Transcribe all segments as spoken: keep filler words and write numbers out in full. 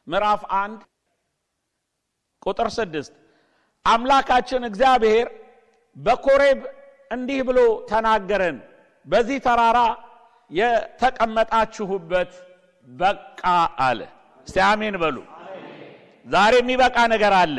ምዕራፍ አንድ ቁጥር ስድስት አምላካችን እግዚአብሔር በኮሬብ እንዲህ ብሎ ተናገረን በዚህ ተራራ የተቀመጣችሁበት በቃ አለ እስቲ አሜን በሉ ዛሬ የሚበቃ ነገር አለ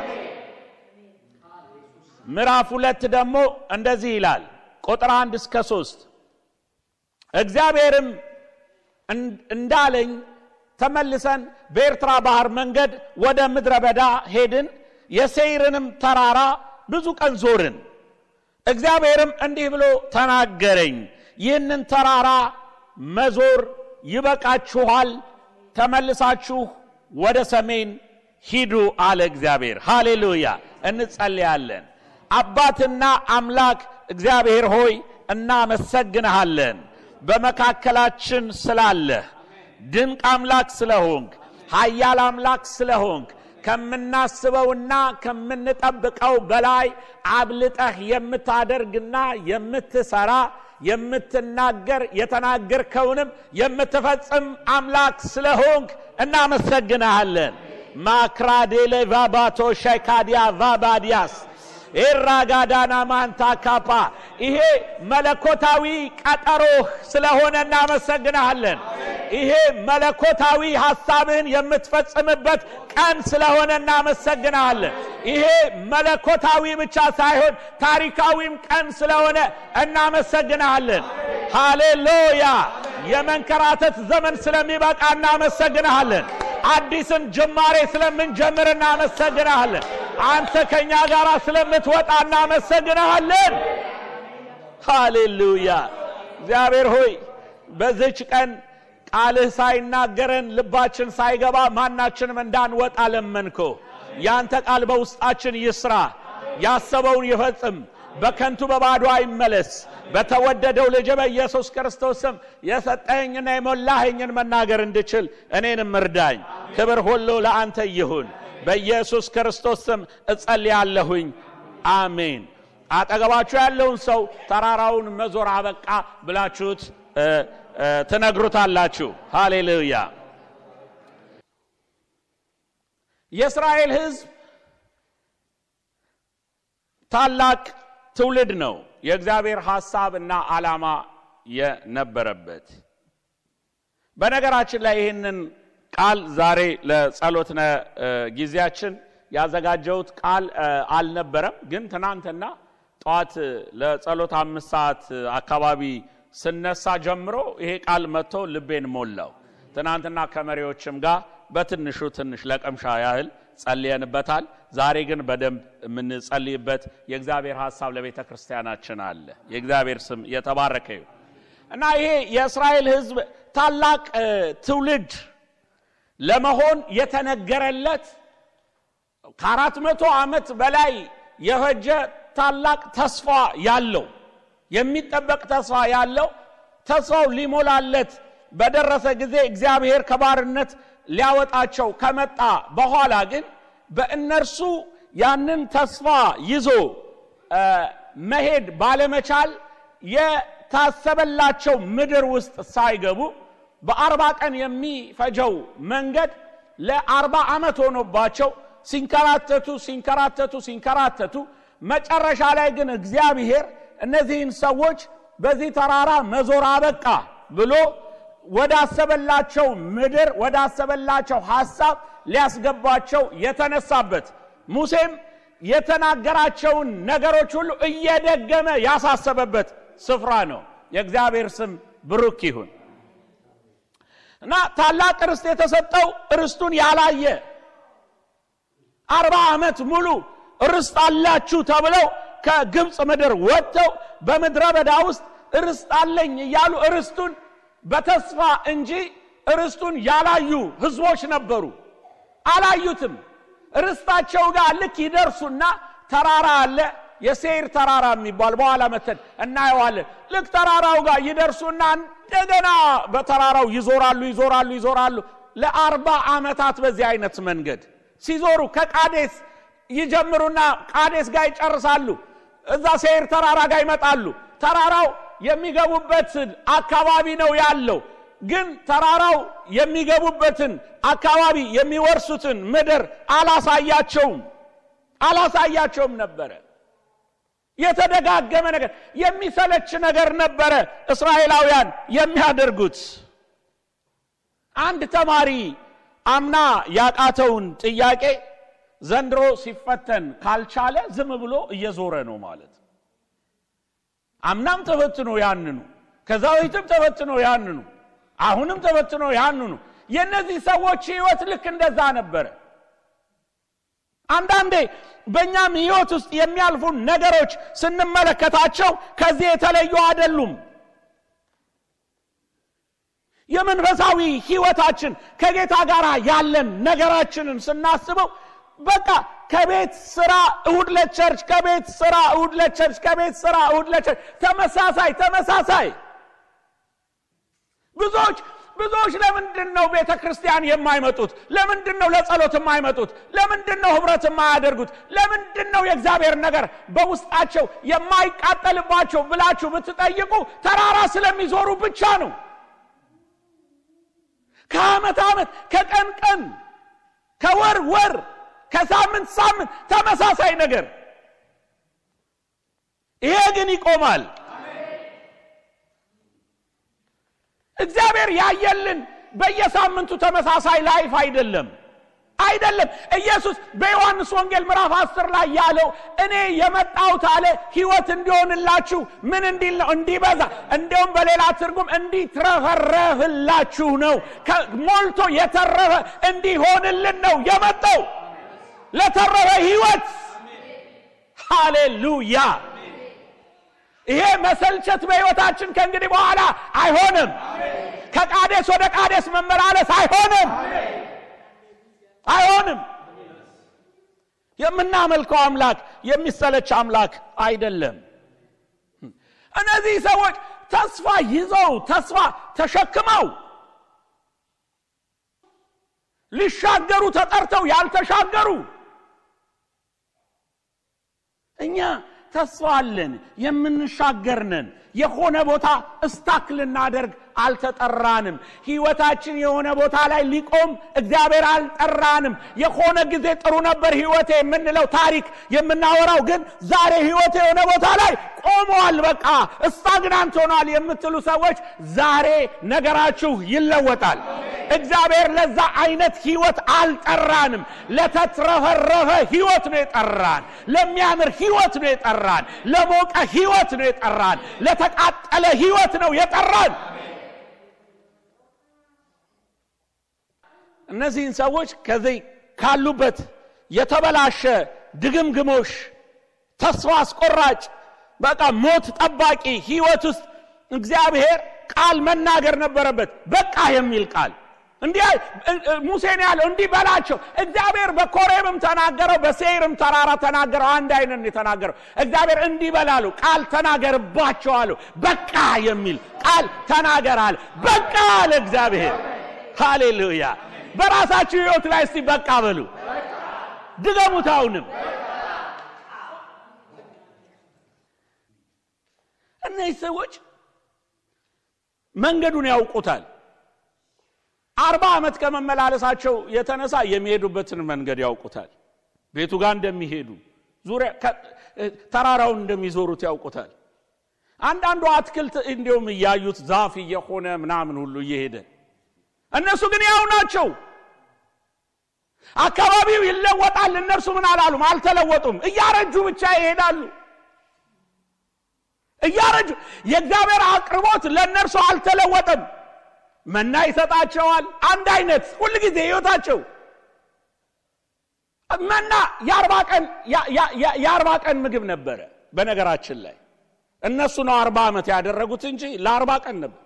ምዕራፍ ሁለት ደግሞ እንደዚህ ይላል ቁጥር አንድ እስከ ሶስት እግዚአብሔርም እንዳለኝ ተመልሰን በኤርትራ ባህር መንገድ ወደ ምድረ በዳ ሄድን የሴይርንም ተራራ ብዙ ቀን ዞርን እግዚአብሔርም እንዲህ ብሎ ተናገረኝ ይህንን ተራራ መዞር ይበቃችኋል ተመልሳችሁ ወደ ሰሜን ሂዱ አለ እግዚአብሔር ሃሌሉያ እንጸልያለን አባትና አምላክ እግዚአብሔር ሆይ እናመሰግንሃለን በመካከላችን ስላለህ ድንቅ አምላክ ስለሆንክ ኃያል አምላክ ስለሆንክ ከምናስበውና ከምንጠብቀው በላይ አብልጠህ የምታደርግና የምትሰራ የምትናገር የተናገርከውንም የምትፈጽም አምላክ ስለሆንክ እናመሰግንሃለን ማክራዴሌ ቫባቶ ሸካዲያ ቫባዲያስ ኤራጋዳና ማንታ ካፓ ይሄ መለኮታዊ ቀጠሮ ስለሆነ እናመሰግንሃለን ይሄ መለኮታዊ ሐሳብህን የምትፈጽምበት ቀን ስለሆነ እናመሰግንሃለን ይሄ መለኮታዊ ብቻ ሳይሆን ታሪካዊም ቀን ስለሆነ እናመሰግንሃለን ሃሌሉያ የመንከራተት ዘመን ስለሚበቃ እናመሰግንሃለን አዲስን ጅማሬ ስለምንጀምር እናመሰግንሃለን አንተ ከኛ ጋር ስለምትወጣ እናመሰግንሃለን ሃሌሉያ እግዚአብሔር ሆይ በዚች ቀን ቃልህ ሳይናገረን ልባችን ሳይገባ ማናችንም እንዳንወጣ ለመንኮ ያንተ ቃል በውስጣችን ይስራ ያሰበውን ይፈጽም በከንቱ በባዶ አይመለስ በተወደደው ልጅ በኢየሱስ ክርስቶስ ስም የሰጠኝና የሞላኸኝን መናገር እንድችል እኔንም እርዳኝ ክብር ሁሉ ለአንተ ይሁን በኢየሱስ ክርስቶስ ስም እጸልያለሁኝ አሜን አጠገባችሁ ያለውን ሰው ተራራውን መዞር አበቃ ብላችሁት ትነግሩታላችሁ ሃሌሉያ የእስራኤል ሕዝብ ታላቅ ትውልድ ነው የእግዚአብሔር ሐሳብና ዓላማ የነበረበት በነገራችን ላይ ይሄንን ቃል ዛሬ ለጸሎትነ ጊዜያችን ያዘጋጀውት ቃል አልነበረም ግን ትናንትና ጧት ለጸሎት አምስት ሰዓት አካባቢ ስነሳ ጀምሮ ይሄ ቃል መጥቶ ልቤን ሞላው ትናንትና ከመሪዎችም ጋር በትንሹ ትንሽ ለቀምሻ ያህል ጸልየንበታል ዛሬ ግን በደንብ ምን ጸልይበት የእግዚአብሔር ሐሳብ ለቤተ ክርስቲያናችን አለ የእግዚአብሔር ስም የተባረከ ይሁን እና ይሄ የእስራኤል ሕዝብ ታላቅ ትውልድ ለመሆን የተነገረለት ከአራት መቶ ዓመት በላይ የፈጀ ታላቅ ተስፋ ያለው የሚጠበቅ ተስፋ ያለው ተስፋው ሊሞላለት በደረሰ ጊዜ እግዚአብሔር ከባርነት ሊያወጣቸው ከመጣ በኋላ ግን በእነርሱ ያንን ተስፋ ይዞ መሄድ ባለመቻል የታሰበላቸው ምድር ውስጥ ሳይገቡ በአርባ ቀን የሚፈጀው መንገድ ለአርባ ዓመት ሆኖባቸው ሲንከራተቱ ሲንከራተቱ ሲንከራተቱ መጨረሻ ላይ ግን እግዚአብሔር እነዚህን ሰዎች በዚህ ተራራ መዞር አበቃ ብሎ ወዳሰበላቸው ምድር ወዳሰበላቸው ሐሳብ ሊያስገባቸው የተነሳበት ሙሴም የተናገራቸውን ነገሮች ሁሉ እየደገመ ያሳሰበበት ስፍራ ነው የእግዚአብሔር ስም ብሩክ ይሁን እና ታላቅ ርስት የተሰጠው ርስቱን ያላየ አርባ ዓመት ሙሉ ርስት አላችሁ ተብለው ከግብጽ ምድር ወጥተው በመድረ በዳ ውስጥ ርስት አለኝ ይያሉ ርስቱን በተስፋ እንጂ ርስቱን ያላዩ ህዝቦች ነበሩ አላዩትም ርስታቸው ጋር ልክ ይደርሱና ተራራ አለ የሴይር ተራራ የሚባል በኋላ መተን እናየዋለን ልክ ተራራው ጋር ይደርሱና እንደገና በተራራው ይዞራሉ ይዞራሉ ይዞራሉ ለአርባ ዓመታት በዚህ አይነት መንገድ ሲዞሩ ከቃዴስ ይጀምሩና ቃዴስ ጋር ይጨርሳሉ እዛ ሴይር ተራራ ጋር ይመጣሉ ተራራው የሚገቡበት አካባቢ ነው ያለው ግን ተራራው የሚገቡበትን አካባቢ የሚወርሱትን ምድር አላሳያቸውም አላሳያቸውም ነበር የተደጋገመ ነገር የሚሰለች ነገር ነበር እስራኤላውያን የሚያደርጉት አንድ ተማሪ አምና ያቃተውን ጥያቄ ዘንድሮ ሲፈተን ካልቻለ ዝም ብሎ እየዞረ ነው ማለት አምናም ተፈትኖ ያንኑ ከዛውይትም ተፈትኖ ያንኑ አሁንም ተፈትኖ ያንኑ የነዚህ ሰዎች ህይወት ልክ እንደዛ ነበር አንዳንዴ በእኛም ህይወት ውስጥ የሚያልፉ ነገሮች ስንመለከታቸው ከዚህ የተለዩ አይደሉም የመንፈሳዊ ህይወታችን ከጌታ ጋር ያለን ነገራችንን ስናስበው በቃ ከቤት ስራ እሁድ ለቸርች ከቤት ስራ እሁድ ለቸርች ከቤት ስራ እሁድ ለቸርች ተመሳሳይ ተመሳሳይ ብዙዎች ብዙዎች ለምንድነው ቤተክርስቲያን የማይመጡት ለምንድነው ለጸሎት የማይመጡት ለምንድነው ህብረት የማያደርጉት ለምንድነው የእግዚአብሔር ነገር በውስጣቸው የማይቃጠልባቸው ብላችሁ ብትጠይቁ ተራራ ስለሚዞሩ ብቻ ነው ከአመት አመት ከቀን ቀን ከወር ወር ከሳምንት ሳምንት ተመሳሳይ ነገር ይሄ ግን ይቆማል እግዚአብሔር ያየልን በየሳምንቱ ተመሳሳይ ላይፍ አይደለም አይደለም ኢየሱስ በዮሐንስ ወንጌል ምዕራፍ አስር ላይ ያለው እኔ የመጣሁት አለ ህይወት እንዲሆንላችሁ ምን እንዲል ነው እንዲበዛ እንደውም በሌላ ትርጉም እንዲትረፈረፍላችሁ ነው ሞልቶ የተረፈ እንዲሆንልን ነው የመጣው ለተረፈ ህይወት ሃሌሉያ ይሄ መሰልቸት በህይወታችን ከእንግዲህ በኋላ አይሆንም ከቃዴስ ወደ ቃዴስ መመላለስ አይሆንም አይሆንም የምናመልከው አምላክ የሚሰለች አምላክ አይደለም እነዚህ ሰዎች ተስፋ ይዘው ተስፋ ተሸክመው ሊሻገሩ ተጠርተው ያልተሻገሩ እኛ ተስፋ አለን የምንሻገርነን የሆነ ቦታ እስታክል እናደርግ አልተጠራንም ህይወታችን የሆነ ቦታ ላይ ሊቆም እግዚአብሔር አልጠራንም የሆነ ጊዜ ጥሩ ነበር ህይወቴ የምንለው ታሪክ የምናወራው ግን ዛሬ ህይወቴ የሆነ ቦታ ላይ ቆሟል በቃ እስታግናንት ሆኗል የምትሉ ሰዎች ዛሬ ነገራችሁ ይለወጣል እግዚአብሔር ለዛ አይነት ህይወት አልጠራንም ለተትረፈረፈ ህይወት ነው የጠራን ለሚያምር ህይወት ነው የጠራን ለሞቀ ህይወት ነው የጠራን ለተቃጠለ ህይወት ነው የጠራን እነዚህን ሰዎች ከዚህ ካሉበት የተበላሸ ድግምግሞሽ ተስፋ አስቆራጭ በቃ ሞት ጠባቂ ህይወት ውስጥ እግዚአብሔር ቃል መናገር ነበረበት በቃ የሚል ቃል እንዴ ሙሴን ያለው እንዲህ በላቸው እግዚአብሔር በኮሬብም ተናገረው በሴይርም ተራራ ተናገረው አንድ አይነት ነው ተናገረው እግዚአብሔር እንዲህ በላሉ ቃል ተናገርባቸው አሉ በቃ የሚል ቃል ተናገራል በቃ ለእግዚአብሔር ሃሌሉያ በራሳችሁ ህይወት ላይ እስቲ በቃ በሉ ድገሙት አሁንም እነዚህ ሰዎች መንገዱን ያውቁታል አርባ አመት ከመመላለሳቸው የተነሳ የሚሄዱበትን መንገድ ያውቁታል ቤቱ ጋር እንደሚሄዱ ዙሪያ ተራራውን እንደሚዞሩት ያውቁታል አንዳንዱ አትክልት እንደውም ያዩት ዛፍ የሆነ ምናምን ሁሉ እየሄደ እነሱ ግን ያው ናቸው አካባቢው ይለወጣል እነሱ ምን አላሉም አልተለወጡም እያረጁ ብቻ ይሄዳሉ እያረጁ የእግዚአብሔር አቅርቦት ለነርሱ አልተለወጠም መና ይሰጣቸዋል አንድ አይነት ሁሉ ጊዜ ህይወታቸው መና የአርባ ቀን የአርባ ቀን ምግብ ነበር በነገራችን ላይ እነሱ ነው አርባ አመት ያደረጉት እንጂ ለአርባ ቀን ነበር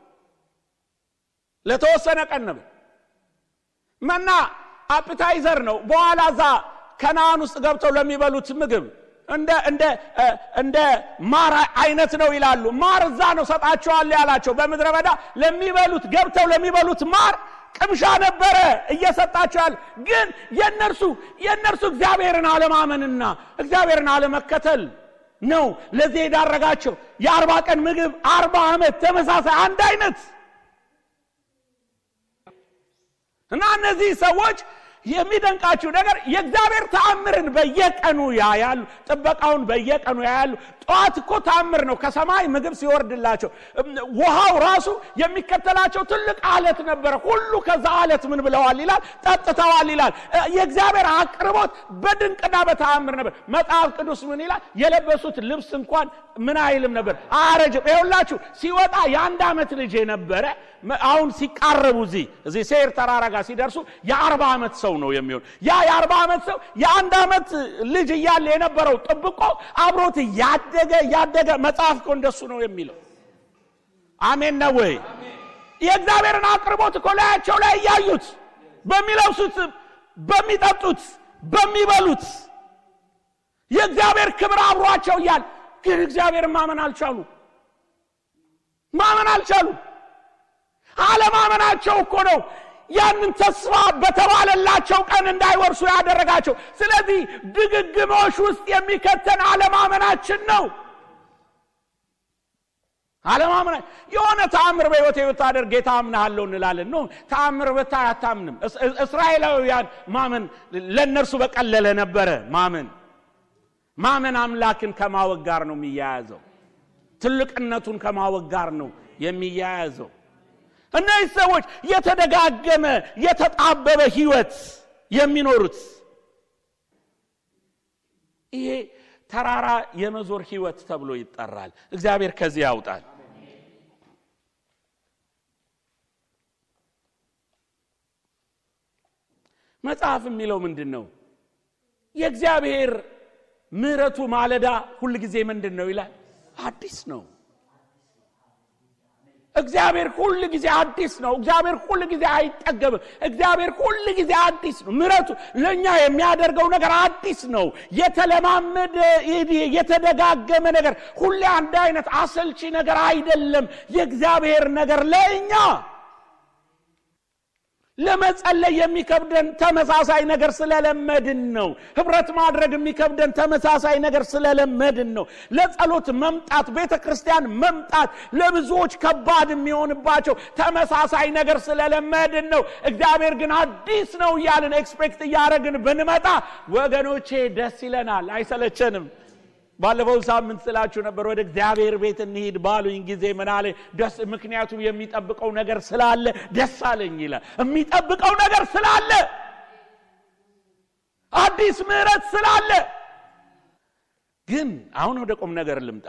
ለተወሰነ ቀን ነበር መና አፒታይዘር ነው በኋላ ዛ ከናን ውስጥ ገብተው ለሚበሉት ምግብ እንደ እንደ እንደ ማር አይነት ነው ይላሉ ማር ዛ ነው ሰጣቸዋል ያላቸው በመድረ በዳ ለሚበሉት ገብተው ለሚበሉት ማር ቅምሻ ነበር እየሰጣቸዋል ግን የነርሱ የነርሱ እግዚአብሔርን አለማመንና እግዚአብሔርን አለመከተል ነው ለዚህ ዳረጋቸው የአርባ ቀን ምግብ አርባ አመት ተመሳሳይ አንድ አይነት እና እነዚህ ሰዎች የሚደንቃቸው ነገር የእግዚአብሔር ተአምርን በየቀኑ ያያሉ ጥበቃውን በየቀኑ ያያሉ ጧት እኮ ተአምር ነው ከሰማይ ምግብ ሲወርድላቸው ውሃው ራሱ የሚከተላቸው ትልቅ አለት ነበር ሁሉ ከዛ አለት ምን ብለዋል ይላል ጠጥተዋል ይላል የእግዚአብሔር አቅርቦት በድንቅና በተአምር ነበር መጽሐፍ ቅዱስ ምን ይላል የለበሱት ልብስ እንኳን ምን አይልም ነበር አረጀም ይኸውላችሁ ሲወጣ የአንድ አመት ልጅ የነበረ አሁን ሲቃረቡ እዚህ እዚህ ሴር ተራራ ጋር ሲደርሱ የአርባ አመት ሰው ነው የሚሆን ያ የአርባ አመት ሰው የአንድ አመት ልጅ እያለ የነበረው ጥብቆ አብሮት ያደገ ያደገ መጽሐፍ እኮ እንደሱ ነው የሚለው አሜን ነው ወይ የእግዚአብሔርን አቅርቦት እኮ ላያቸው ላይ ያዩት በሚለብሱት በሚጠጡት በሚበሉት የእግዚአብሔር ክብር አብሯቸው ያል ግን እግዚአብሔር ማመን አልቻሉ ማመን አልቻሉ አለማመናቸው እኮ ነው ያንን ተስፋ በተባለላቸው ቀን እንዳይወርሱ ያደረጋቸው ስለዚህ ድግግሞሽ ውስጥ የሚከተን አለማመናችን ነው አለማመና የሆነ ተአምር በህይወቴ ወታደር ጌታ አምናለሁ እንላለን ነው ተአምር በታይ አታምንም እስራኤላውያን ማመን ለነርሱ በቀለለ ነበር ማመን ማመን አምላክን ከማወቅ ጋር ነው የሚያያዘው ትልቅነቱን ከማወቅ ጋር ነው የሚያያዘው እነዚህ ሰዎች የተደጋገመ የተጣበበ ህይወት የሚኖሩት ይሄ ተራራ የመዞር ህይወት ተብሎ ይጠራል እግዚአብሔር ከዚህ ያውጣል መጽሐፍ የሚለው ምንድነው የእግዚአብሔር ምህረቱ ማለዳ ሁሉ ጊዜ ምንድነው ይላል አዲስ ነው እግዚአብሔር ሁሉ ጊዜ አዲስ ነው እግዚአብሔር ሁሉ ጊዜ አይጠገብም እግዚአብሔር ሁሉ ጊዜ አዲስ ነው ምህረቱ ለኛ የሚያደርገው ነገር አዲስ ነው የተለማመደ የተደጋገመ ነገር ሁሉ አንድ አይነት አሰልቺ ነገር አይደለም የእግዚአብሔር ነገር ለኛ ለመጸለይ የሚከብደን ተመሳሳይ ነገር ስለለመድን ነው ህብረት ማድረግ የሚከብደን ተመሳሳይ ነገር ስለለመድን ነው ለጸሎት መምጣት ቤተክርስቲያን መምጣት ለብዙዎች ከባድ የሚሆንባቸው ተመሳሳይ ነገር ስለለመድን ነው እግዚአብሔር ግን አዲስ ነው ያለን ኤክስፔክት ያረግን ብንመጣ ወገኖቼ ደስ ይለናል አይሰለቸንም ባለፈው ሳምንት ስላችሁ ነበር ወደ እግዚአብሔር ቤት እንሂድ ባሉኝ ጊዜ ምናለ ደስ ምክንያቱም የሚጠብቀው ነገር ስላለ ደስ አለኝ ይላል የሚጠብቀው ነገር ስላለ አዲስ ምህረት ስላለ ግን አሁን ወደ ቆም ነገር ልምጣ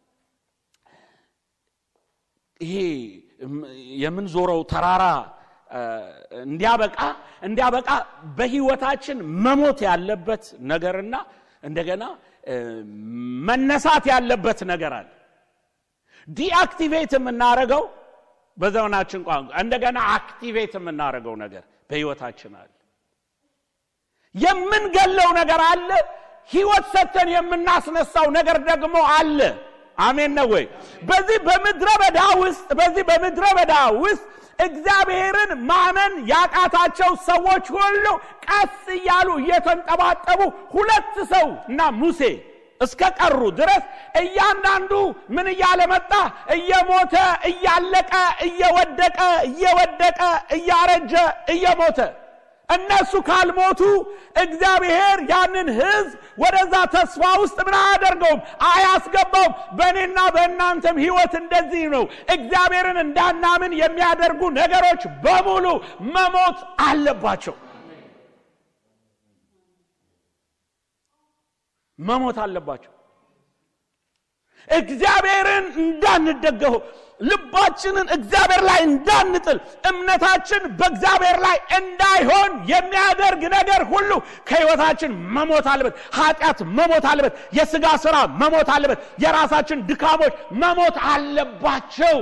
ይሄ የምንዞረው ተራራ እንዲያበቃ እንዲያበቃ በህይወታችን መሞት ያለበት ነገርና እንደገና መነሳት ያለበት ነገር አለ ዲአክቲቬት የምናረጋው በዘመናችን ቋንቋ እንደገና አክቲቬት የምናረጋው ነገር በህይወታችን አለ የምንገለው ነገር አለ ህይወት ሰተን የምናስነሳው ነገር ደግሞ አለ አሜን ነው ወይ በዚህ በመድረበዳ ውስጥ በዚህ በመድረበዳ ውስጥ እግዚአብሔርን ማመን ያቃታቸው ሰዎች ሁሉ ቀስ ያሉ እየተንጠባጠቡ ሁለት ሰው እና ሙሴ እስከቀሩ ድረስ እያንዳንዱ ምን ያለ መጣ እየሞተ እያለቀ እየወደቀ እየወደቀ እያረጀ እየሞተ እነሱ ካልሞቱ እግዚአብሔር ያንን ህዝብ ወደዛ ተስፋ ውስጥ ምን አያደርገውም አያስገባውም በእኔና በእናንተም ህይወት እንደዚህ ነው እግዚአብሔርን እንዳናምን የሚያደርጉ ነገሮች በሙሉ መሞት አለባቸው መሞት አለባቸው እግዚአብሔርን እንዳንደገው ልባችንን እግዚአብሔር ላይ እንዳንጥል እምነታችን በእግዚአብሔር ላይ እንዳይሆን የሚያደርግ ነገር ሁሉ ከህይወታችን መሞት አለበት ኃጢአት መሞት አለበት የሥጋ ሥራ መሞት አለበት የራሳችን ድካሞች መሞት አለባቸው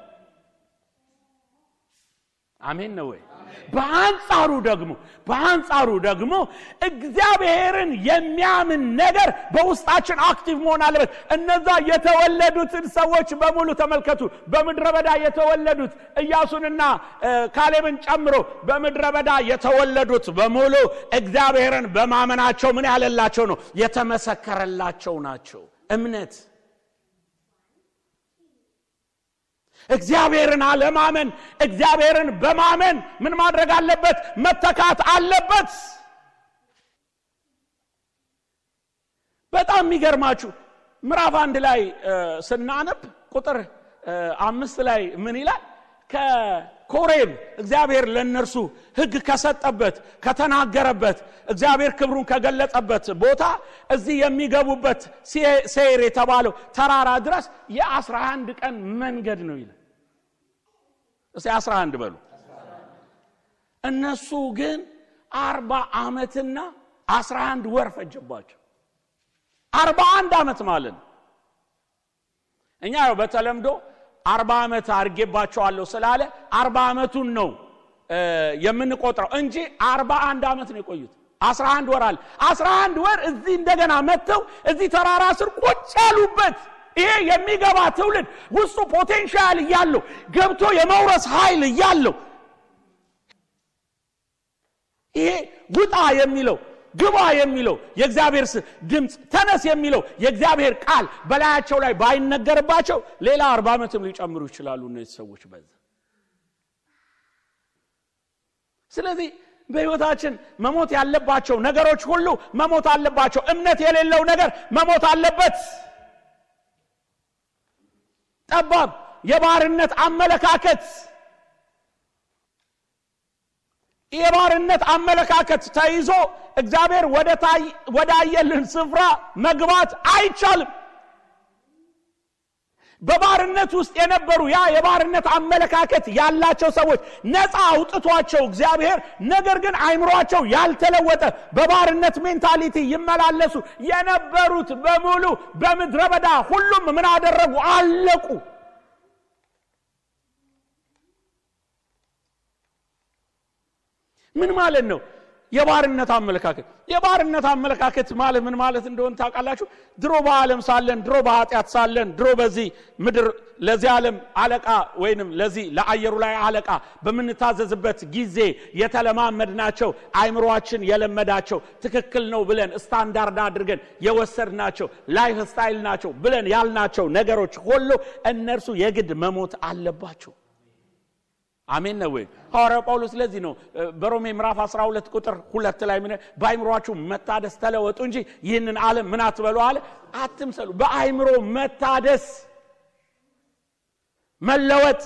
አሜን ነው ወይ በአንጻሩ ደግሞ በአንጻሩ ደግሞ እግዚአብሔርን የሚያምን ነገር በውስጣችን አክቲቭ መሆን አለበት እነዛ የተወለዱትን ሰዎች በሙሉ ተመልከቱ በመድረበዳ የተወለዱት ኢያሱንና ካሌብን ጨምሮ በመድረበዳ የተወለዱት በሙሉ እግዚአብሔርን በማመናቸው ምን ያለላቸው ነው የተመሰከረላቸው ናቸው እምነት እግዚአብሔርን አለማመን እግዚአብሔርን በማመን ምን ማድረግ አለበት? መተካት አለበት። በጣም የሚገርማችሁ ምዕራፍ አንድ ላይ ስናነብ ቁጥር አምስት ላይ ምን ይላል? ከኮሬብ እግዚአብሔር ለነርሱ ሕግ ከሰጠበት ከተናገረበት እግዚአብሔር ክብሩን ከገለጸበት ቦታ እዚህ የሚገቡበት ሴይር የተባለው ተራራ ድረስ የአስራ አንድ ቀን መንገድ ነው ይላል። እሺ አስራ አንድ በሉ። እነሱ ግን አርባ ዓመትና አስራ አንድ ወር ፈጀባቸው። አርባ አንድ ዓመት ማለት እኛ ያው በተለምዶ አርባ ዓመት አርጌባቸዋለሁ ስላለ አርባ ዓመቱን ነው የምንቆጥረው እንጂ አርባ አንድ ዓመት ነው የቆዩት። አስራ አንድ ወር አለ። አስራ አንድ ወር እዚህ እንደገና መተው እዚህ ተራራ ስር ቁጭ ያሉበት ይሄ የሚገባ ትውልድ ውስጡ ፖቴንሻል ያለው ገብቶ የመውረስ ኃይል ያለው ይሄ ውጣ የሚለው ግባ የሚለው የእግዚአብሔር ድምጽ ተነስ የሚለው የእግዚአብሔር ቃል በላያቸው ላይ ባይነገርባቸው ሌላ አርባ ዓመትም ሊጨምሩ ይችላሉ እነዚህ ሰዎች በዛ። ስለዚህ በህይወታችን መሞት ያለባቸው ነገሮች ሁሉ መሞት አለባቸው። እምነት የሌለው ነገር መሞት አለበት። ጠባብ የባርነት አመለካከት የባርነት አመለካከት ተይዞ እግዚአብሔር ወደ ታይ ወደ አየልን ስፍራ መግባት አይቻልም። በባርነት ውስጥ የነበሩ ያ የባርነት አመለካከት ያላቸው ሰዎች ነፃ አውጥቷቸው እግዚአብሔር ነገር ግን አይምሮአቸው ያልተለወጠ በባርነት ሜንታሊቲ ይመላለሱ የነበሩት በሙሉ በምድረ በዳ ሁሉም ምን አደረጉ? አለቁ። ምን ማለት ነው የባርነት አመለካከት? የባርነት አመለካከት ማለት ምን ማለት እንደሆነ ታውቃላችሁ? ድሮ በዓለም ሳለን ድሮ በኃጢአት ሳለን ድሮ በዚህ ምድር ለዚህ ዓለም አለቃ ወይንም ለዚህ ለአየሩ ላይ አለቃ በመንታዘዝበት ጊዜ የተለማመድናቸው አይምሮአችን የለመዳቸው ትክክል ነው ብለን ስታንዳርድ አድርገን የወሰድናቸው ላይፍ ስታይል ናቸው ብለን ያልናቸው ነገሮች ሁሉ እነርሱ የግድ መሞት አለባቸው። አሜን ነው ወይ? ሐዋርያው ጳውሎስ ለዚህ ነው በሮሜ ምዕራፍ አስራ ሁለት ቁጥር ሁለት ላይ ምን በአይምሮአችሁ መታደስ ተለወጡ እንጂ ይህንን ዓለም ምን አትበሉ አለ አትምሰሉ። በአይምሮ መታደስ መለወጥ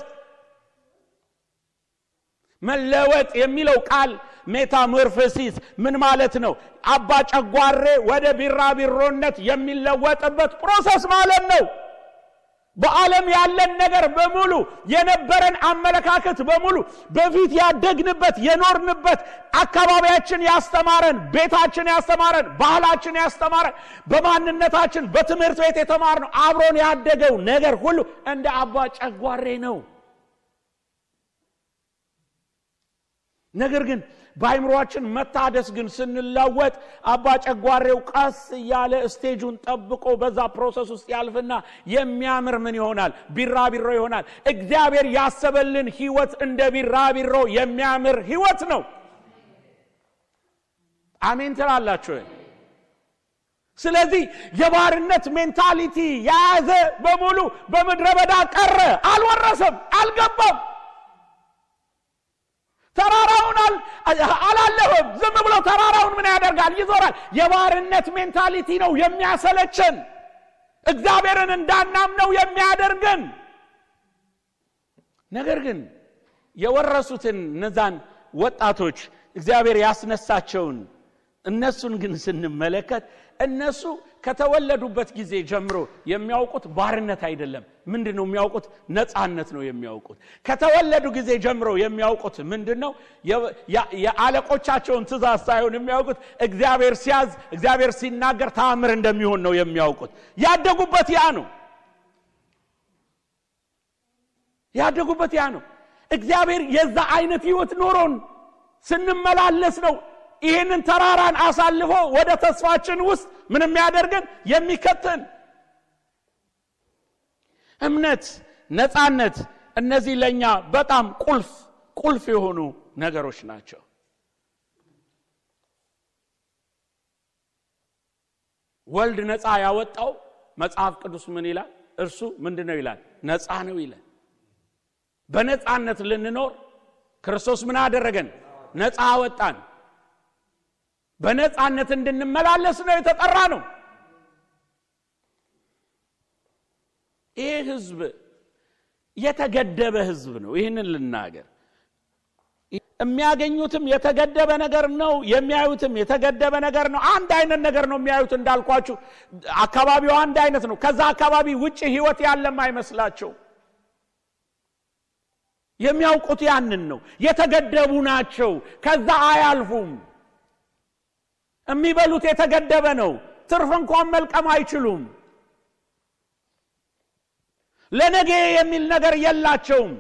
መለወጥ የሚለው ቃል ሜታሞርፎሲስ ምን ማለት ነው? አባ ጨጓሬ ወደ ቢራቢሮነት የሚለወጥበት ፕሮሰስ ማለት ነው። በዓለም ያለን ነገር በሙሉ የነበረን አመለካከት በሙሉ በፊት ያደግንበት የኖርንበት አካባቢያችን ያስተማረን ቤታችን ያስተማረን ባህላችን ያስተማረን በማንነታችን በትምህርት ቤት የተማርነው አብሮን ያደገው ነገር ሁሉ እንደ አባ ጨጓሬ ነው። ነገር ግን በአይምሮአችን መታደስ ግን ስንለወጥ አባ ጨጓሬው ቀስ ያለ ስቴጁን ጠብቆ በዛ ፕሮሰስ ውስጥ ያልፍና የሚያምር ምን ይሆናል? ቢራቢሮ ይሆናል። እግዚአብሔር ያሰበልን ህይወት እንደ ቢራቢሮ የሚያምር ህይወት ነው። አሜን ትላላችሁ? ስለዚህ የባርነት ሜንታሊቲ ያዘ በሙሉ በምድረ በዳ ቀረ፣ አልወረሰም፣ አልገባም። ተራራውን አላለፈም። ዝም ብሎ ተራራውን ምን ያደርጋል? ይዞራል። የባርነት ሜንታሊቲ ነው የሚያሰለቸን፣ እግዚአብሔርን እንዳናምነው የሚያደርገን። ነገር ግን የወረሱትን እነዛን ወጣቶች እግዚአብሔር ያስነሳቸውን እነሱን ግን ስንመለከት እነሱ ከተወለዱበት ጊዜ ጀምሮ የሚያውቁት ባርነት አይደለም። ምንድነው የሚያውቁት? ነፃነት ነው የሚያውቁት። ከተወለዱ ጊዜ ጀምሮ የሚያውቁት ምንድነው? የአለቆቻቸውን ትእዛዝ ሳይሆን የሚያውቁት እግዚአብሔር ሲያዝ እግዚአብሔር ሲናገር ተአምር እንደሚሆን ነው የሚያውቁት። ያደጉበት ያ ነው ያደጉበት ያ ነው። እግዚአብሔር የዛ አይነት ህይወት ኖሮን ስንመላለስ ነው ይሄንን ተራራን አሳልፎ ወደ ተስፋችን ውስጥ ምንም ያደርገን የሚከተን። እምነት፣ ነፃነት እነዚህ ለኛ በጣም ቁልፍ ቁልፍ የሆኑ ነገሮች ናቸው። ወልድ ነፃ ያወጣው መጽሐፍ ቅዱስ ምን ይላል? እርሱ ምንድነው ይላል? ነፃ ነው ይላል። በነጻነት ልንኖር ክርስቶስ ምን አደረገን? ነፃ አወጣን። በነጻነት እንድንመላለስ ነው የተጠራ ነው። ይሄ ህዝብ የተገደበ ህዝብ ነው። ይሄንን ልናገር የሚያገኙትም የተገደበ ነገር ነው፣ የሚያዩትም የተገደበ ነገር ነው። አንድ አይነት ነገር ነው የሚያዩት እንዳልኳችሁ አካባቢው አንድ አይነት ነው። ከዛ አካባቢ ውጪ ህይወት ያለም አይመስላቸው። የሚያውቁት ያንን ነው። የተገደቡ ናቸው። ከዛ አያልፉም። የሚበሉት የተገደበ ነው። ትርፍ እንኳን መልቀም አይችሉም። ለነገ የሚል ነገር የላቸውም።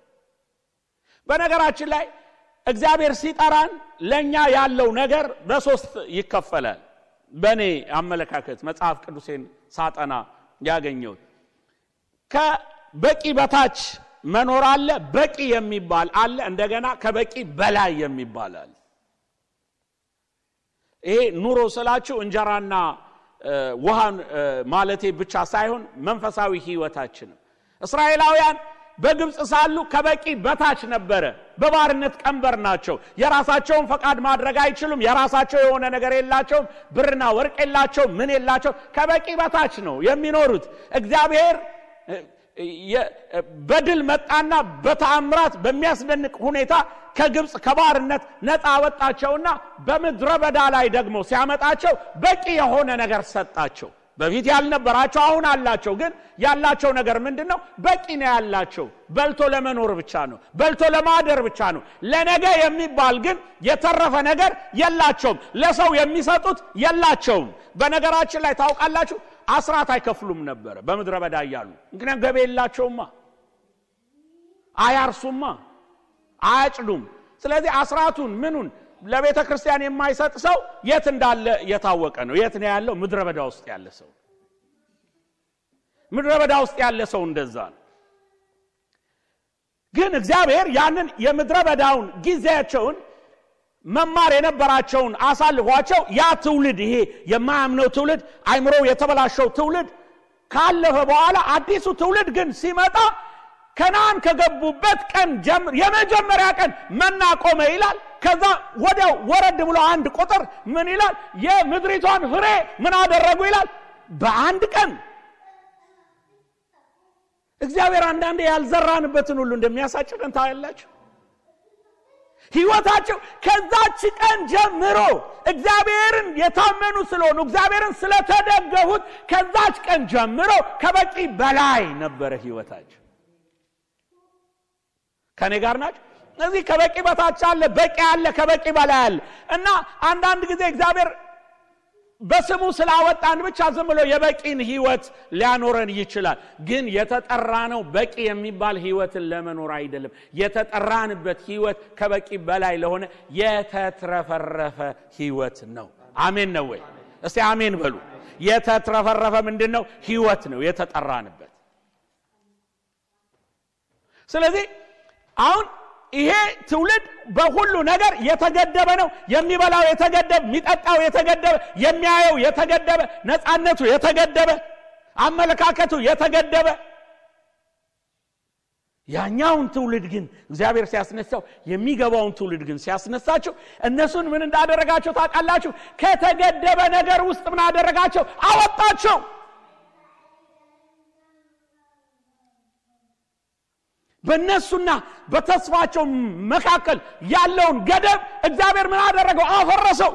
በነገራችን ላይ እግዚአብሔር ሲጠራን ለኛ ያለው ነገር በሶስት ይከፈላል። በኔ አመለካከት መጽሐፍ ቅዱሴን ሳጠና ያገኘው ከበቂ በታች መኖር አለ፣ በቂ የሚባል አለ፣ እንደገና ከበቂ በላይ የሚባል አለ። ይሄ ኑሮ ስላችሁ እንጀራና ውሃን ማለቴ ብቻ ሳይሆን መንፈሳዊ ህይወታችን። እስራኤላውያን በግብጽ ሳሉ ከበቂ በታች ነበረ። በባርነት ቀንበር ናቸው። የራሳቸውን ፈቃድ ማድረግ አይችሉም። የራሳቸው የሆነ ነገር የላቸውም። ብርና ወርቅ የላቸው፣ ምን የላቸው። ከበቂ በታች ነው የሚኖሩት። እግዚአብሔር በድል መጣና በተአምራት በሚያስደንቅ ሁኔታ ከግብጽ ከባርነት ነፃ አወጣቸውና በምድረ በዳ ላይ ደግሞ ሲያመጣቸው በቂ የሆነ ነገር ሰጣቸው። በፊት ያልነበራቸው አሁን አላቸው። ግን ያላቸው ነገር ምንድነው? በቂ ነው ያላቸው። በልቶ ለመኖር ብቻ ነው፣ በልቶ ለማደር ብቻ ነው። ለነገ የሚባል ግን የተረፈ ነገር የላቸውም። ለሰው የሚሰጡት የላቸውም። በነገራችን ላይ ታውቃላችሁ አስራት አይከፍሉም ነበር በመድረ በዳ ያሉ። ምክንያቱም ገበያ የላቸውማ፣ አያርሱማ፣ አያጭዱም። ስለዚህ አስራቱን ምኑን ለቤተ ክርስቲያን የማይሰጥ ሰው የት እንዳለ የታወቀ ነው። የት ነው ያለው? ምድረ በዳ ውስጥ ያለ ሰው። ምድረ በዳ ውስጥ ያለ ሰው እንደዛ ነው። ግን እግዚአብሔር ያንን የምድረ በዳውን ጊዜያቸውን መማር የነበራቸውን አሳልፏቸው ያ ትውልድ ይሄ የማያምነው ትውልድ አይምሮው የተበላሸው ትውልድ ካለፈ በኋላ አዲሱ ትውልድ ግን ሲመጣ ከናን ከገቡበት ቀን ጀምር የመጀመሪያ ቀን መና ቆመ ይላል። ከዛ ወዲያው ወረድ ብሎ አንድ ቁጥር ምን ይላል? የምድሪቷን ፍሬ ምን አደረጉ ይላል? በአንድ ቀን። እግዚአብሔር አንዳንዴ ያልዘራንበትን ሁሉ እንደሚያሳጭቀን ታያላችሁ። ህይወታቸው ከዛች ቀን ጀምሮ እግዚአብሔርን የታመኑ ስለሆኑ እግዚአብሔርን ስለተደገፉት ከዛች ቀን ጀምሮ ከበቂ በላይ ነበረ ህይወታቸው። ከኔ ጋር ናችሁ? ስለዚህ ከበቂ በታች አለ፣ በቂ አለ፣ ከበቂ በላይ አለ። እና አንዳንድ ጊዜ እግዚአብሔር በስሙ ስላወጣን ብቻ ዝም ብሎ የበቂን ህይወት ሊያኖረን ይችላል። ግን የተጠራነው በቂ የሚባል ህይወትን ለመኖር አይደለም። የተጠራንበት ህይወት ከበቂ በላይ ለሆነ የተትረፈረፈ ህይወት ነው። አሜን ነው ወይ? እስቲ አሜን በሉ። የተትረፈረፈ ምንድነው? ህይወት ነው የተጠራንበት። ስለዚህ አሁን ይሄ ትውልድ በሁሉ ነገር የተገደበ ነው። የሚበላው የተገደበ፣ የሚጠጣው የተገደበ፣ የሚያየው የተገደበ፣ ነፃነቱ የተገደበ፣ አመለካከቱ የተገደበ። ያኛውን ትውልድ ግን እግዚአብሔር ሲያስነሳው የሚገባውን ትውልድ ግን ሲያስነሳቸው እነሱን ምን እንዳደረጋቸው ታውቃላችሁ? ከተገደበ ነገር ውስጥ ምን አደረጋቸው? አወጣቸው። በእነሱና በተስፋቸው መካከል ያለውን ገደብ እግዚአብሔር ምን አደረገው? አፈረሰው።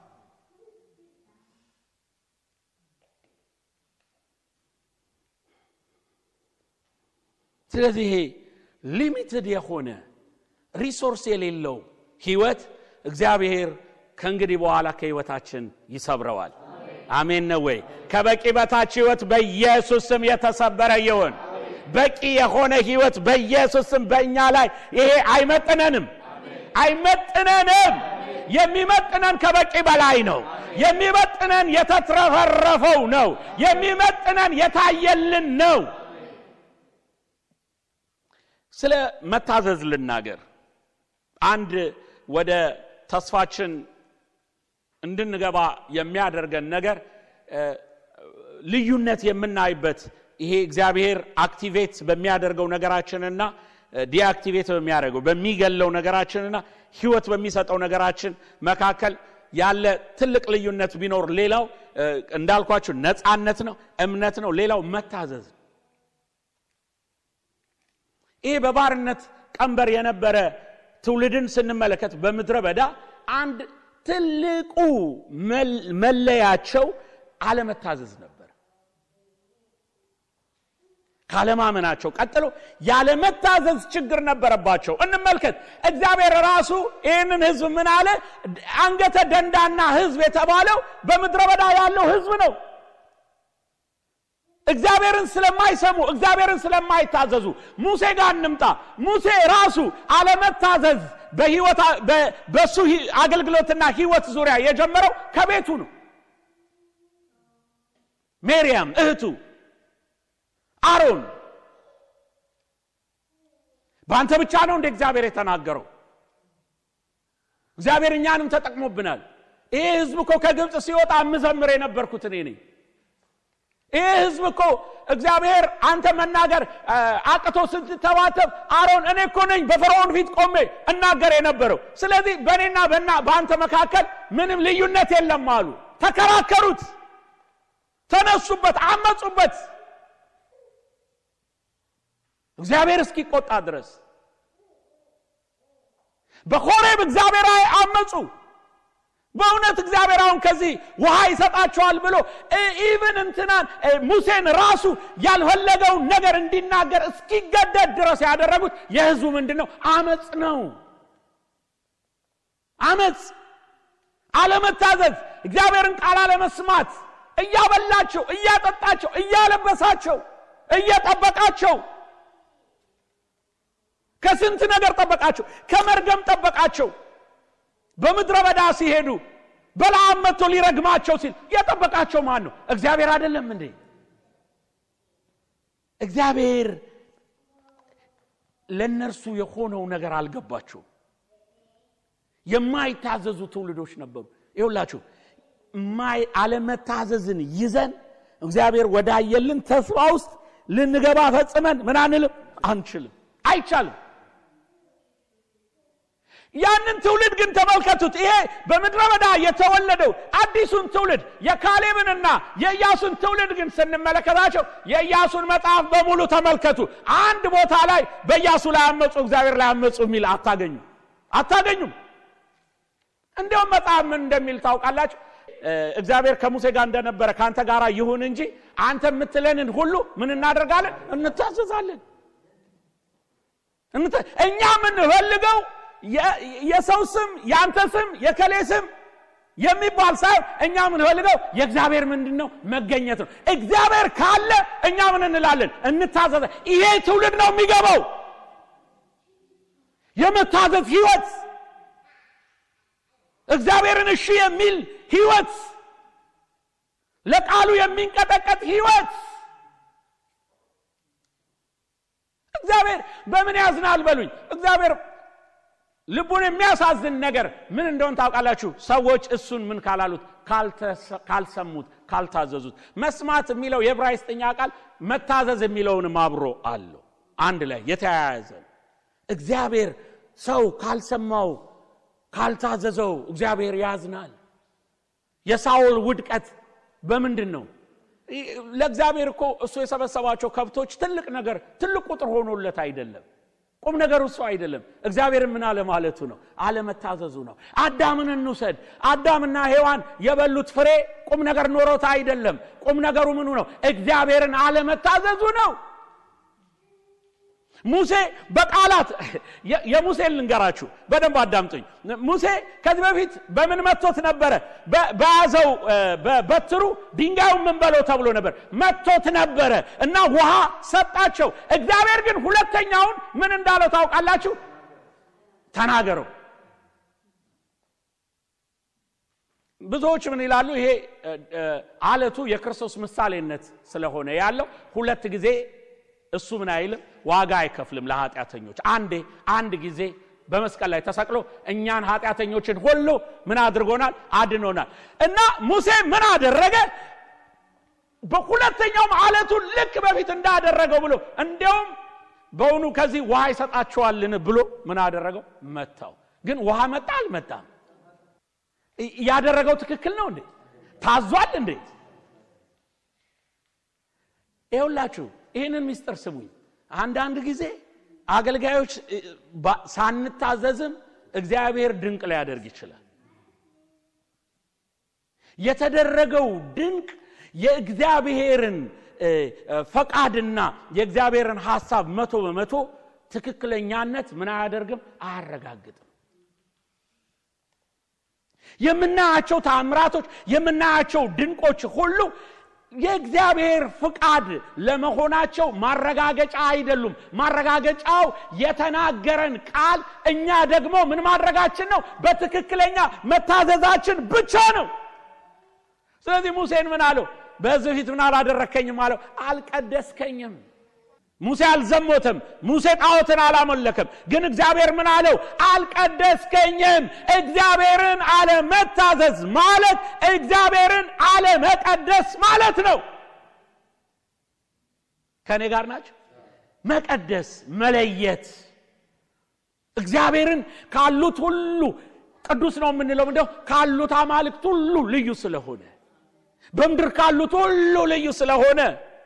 ስለዚህ ይሄ ሊሚትድ የሆነ ሪሶርስ የሌለው ህይወት እግዚአብሔር ከእንግዲህ በኋላ ከህይወታችን ይሰብረዋል። አሜን ነው ወይ? ከበቂ በታች ህይወት በኢየሱስ ስም የተሰበረ ይሁን። በቂ የሆነ ህይወት በኢየሱስ ስም በእኛ ላይ ይሄ አይመጥነንም፣ አይመጥነንም። የሚመጥነን ከበቂ በላይ ነው። የሚመጥነን የተትረፈረፈው ነው። የሚመጥነን የታየልን ነው። ስለ መታዘዝ ልናገር። አንድ ወደ ተስፋችን እንድንገባ የሚያደርገን ነገር ልዩነት የምናይበት ይሄ እግዚአብሔር አክቲቬት በሚያደርገው ነገራችንና ዲአክቲቬት በሚያደርገው በሚገለው ነገራችንና ህይወት በሚሰጠው ነገራችን መካከል ያለ ትልቅ ልዩነት ቢኖር ሌላው እንዳልኳችሁ ነፃነት ነው እምነት ነው ሌላው መታዘዝ ይሄ በባርነት ቀንበር የነበረ ትውልድን ስንመለከት በመድረ በዳ አንድ ትልቁ መለያቸው አለመታዘዝ ነበር ካለማመናቸው ቀጥሎ ያለመታዘዝ ችግር ነበረባቸው እንመልከት እግዚአብሔር ራሱ ይሄንን ህዝብ ምን አለ አንገተ ደንዳና ህዝብ የተባለው በመድረ በዳ ያለው ህዝብ ነው እግዚአብሔርን ስለማይሰሙ እግዚአብሔርን ስለማይታዘዙ ሙሴ ጋር እንምጣ ሙሴ ራሱ አለመታዘዝ በህይወት በሱ አገልግሎትና ህይወት ዙሪያ የጀመረው ከቤቱ ነው ማርያም እህቱ አሮን ባንተ ብቻ ነው እንደ እግዚአብሔር የተናገረው እግዚአብሔር እኛንም ተጠቅሞብናል ይሄ ህዝብ እኮ ከግብጽ ሲወጣ መዘምር የነበርኩት እኔ ነኝ ይሄ ህዝብ እኮ እግዚአብሔር አንተ መናገር አቅቶ ስትተዋተብ አሮን እኔ እኮ ነኝ በፈርዖን ፊት ቆሜ እናገር የነበረው ስለዚህ በእኔና በእና በአንተ መካከል ምንም ልዩነት የለም አሉ ተከራከሩት ተነሱበት አመጹበት እግዚአብሔር እስኪቆጣ ድረስ በኮሬብ እግዚአብሔር አመጹ በእውነት እግዚአብሔር አሁን ከዚህ ውሃ ይሰጣቸዋል ብሎ ኢቭን እንትናን ሙሴን ራሱ ያልፈለገው ነገር እንዲናገር እስኪገደድ ድረስ ያደረጉት የህዝቡ ምንድነው አመጽ ነው አመጽ አለመታዘዝ እግዚአብሔርን ቃል አለመስማት እያበላቸው እያጠጣቸው እያለበሳቸው እየጠበቃቸው ከስንት ነገር ጠበቃቸው ከመርገም ጠበቃቸው በመድረ በዳ ሲሄዱ በለዓም መጥቶ ሊረግማቸው ሲል የጠበቃቸው ማን ነው እግዚአብሔር አይደለም እንዴ እግዚአብሔር ለነርሱ የሆነው ነገር አልገባቸው የማይታዘዙ ትውልዶች ነበሩ ይኸውላችሁ ማይ አለመታዘዝን ይዘን እግዚአብሔር ወዳየልን ተስፋ ውስጥ ልንገባ ፈጽመን ምን አንልም አንችልም አይቻልም ያንን ትውልድ ግን ተመልከቱት ይሄ በመድረ በዳ የተወለደው አዲሱን ትውልድ የካሌብንና የኢያሱን ትውልድ ግን ስንመለከታቸው የኢያሱን መጽሐፍ በሙሉ ተመልከቱ አንድ ቦታ ላይ በኢያሱ ላይ አመጹ እግዚአብሔር ላይ አመጹ የሚል አታገኙ አታገኙም እንደውም መጽሐፍ ምን እንደሚል ታውቃላችሁ እግዚአብሔር ከሙሴ ጋር እንደነበረ ካንተ ጋር ይሁን እንጂ አንተ የምትለንን ሁሉ ምን እናደርጋለን እንታዘዛለን እንተ እኛ ምን ፈልገው የሰው ስም ያንተ ስም የከሌ ስም የሚባል ሳይሆን እኛ ምን ፈልገው የእግዚአብሔር ምንድነው መገኘት ነው እግዚአብሔር ካለ እኛ ምን እንላለን እንታዘዘ ይሄ ትውልድ ነው የሚገባው የመታዘዝ ህይወት እግዚአብሔርን እሺ የሚል ህይወት ለቃሉ የሚንቀጠቀጥ ህይወት እግዚአብሔር በምን ያዝናል በሉኝ እግዚአብሔር ልቡን የሚያሳዝን ነገር ምን እንደሆነ ታውቃላችሁ ሰዎች እሱን ምን ካላሉት ካልሰሙት ካልታዘዙት መስማት የሚለው የዕብራይስጥኛ ቃል መታዘዝ የሚለውንም አብሮ አለው አንድ ላይ የተያያዘ እግዚአብሔር ሰው ካልሰማው ካልታዘዘው እግዚአብሔር ያዝናል የሳኦል ውድቀት በምንድነው ለእግዚአብሔር እኮ እሱ የሰበሰባቸው ከብቶች ትልቅ ነገር ትልቅ ቁጥር ሆኖለት አይደለም ቁም ነገሩ እሱ አይደለም እግዚአብሔር ምን አለ ማለቱ ነው አለመታዘዙ ነው አዳምን እንውሰድ አዳምና ሔዋን የበሉት ፍሬ ቁም ነገር ኖሮት አይደለም ቁም ነገሩ ምኑ ነው እግዚአብሔርን አለመታዘዙ ነው ሙሴ በቃላት የሙሴን ልንገራችሁ በደንብ አዳምጡኝ ሙሴ ከዚህ በፊት በምን መጥቶት ነበር በያዘው በበትሩ ድንጋዩ ምን በለው ተብሎ ነበር መጥቶት ነበር እና ውሃ ሰጣቸው እግዚአብሔር ግን ሁለተኛውን ምን እንዳለው ታውቃላችሁ ተናገረው ብዙዎች ምን ይላሉ ይሄ አለቱ የክርስቶስ ምሳሌነት ስለሆነ ያለው ሁለት ጊዜ እሱ ምን አይልም ዋጋ አይከፍልም ለኃጢአተኞች አንዴ አንድ ጊዜ በመስቀል ላይ ተሰቅሎ እኛን ኃጢአተኞችን ሁሉ ምን አድርጎናል አድኖናል እና ሙሴ ምን አደረገ በሁለተኛው አለቱ ልክ በፊት እንዳደረገው ብሎ እንደውም በእውኑ ከዚህ ውሃ ይሰጣቸዋልን ብሎ ምን አደረገው? መታው። ግን ውሃ መጣ አልመጣም? ያደረገው ትክክል ነው እንዴ? ታዟል እንዴ? ይኸውላችሁ ይሄንን ሚስጥር ስሙኝ። አንዳንድ ጊዜ አገልጋዮች ሳንታዘዝም እግዚአብሔር ድንቅ ሊያደርግ ይችላል። የተደረገው ድንቅ የእግዚአብሔርን ፈቃድና የእግዚአብሔርን ሐሳብ መቶ በመቶ ትክክለኛነት ምን አያደርግም? አያረጋግጥም። የምናያቸው ተአምራቶች የምናያቸው ድንቆች ሁሉ የእግዚአብሔር ፍቃድ ለመሆናቸው ማረጋገጫ አይደሉም። ማረጋገጫው የተናገረን ቃል እኛ ደግሞ ምን ማድረጋችን ነው? በትክክለኛ መታዘዛችን ብቻ ነው። ስለዚህ ሙሴን ምን አለው? በዚህ ፊት ምን አላደረከኝም አለው? አልቀደስከኝም። ሙሴ አልዘሞተም። ሙሴ ጣዖትን አላመለከም። ግን እግዚአብሔር ምን አለው? አልቀደስከኝም። እግዚአብሔርን አለመታዘዝ ማለት እግዚአብሔርን አለመቀደስ ማለት ነው። ከኔ ጋር ናችሁ? መቀደስ መለየት እግዚአብሔርን ካሉት ሁሉ ቅዱስ ነው የምንለው እንደው ካሉት አማልክት ሁሉ ልዩ ስለሆነ በመድር ካሉት ሁሉ ልዩ ስለሆነ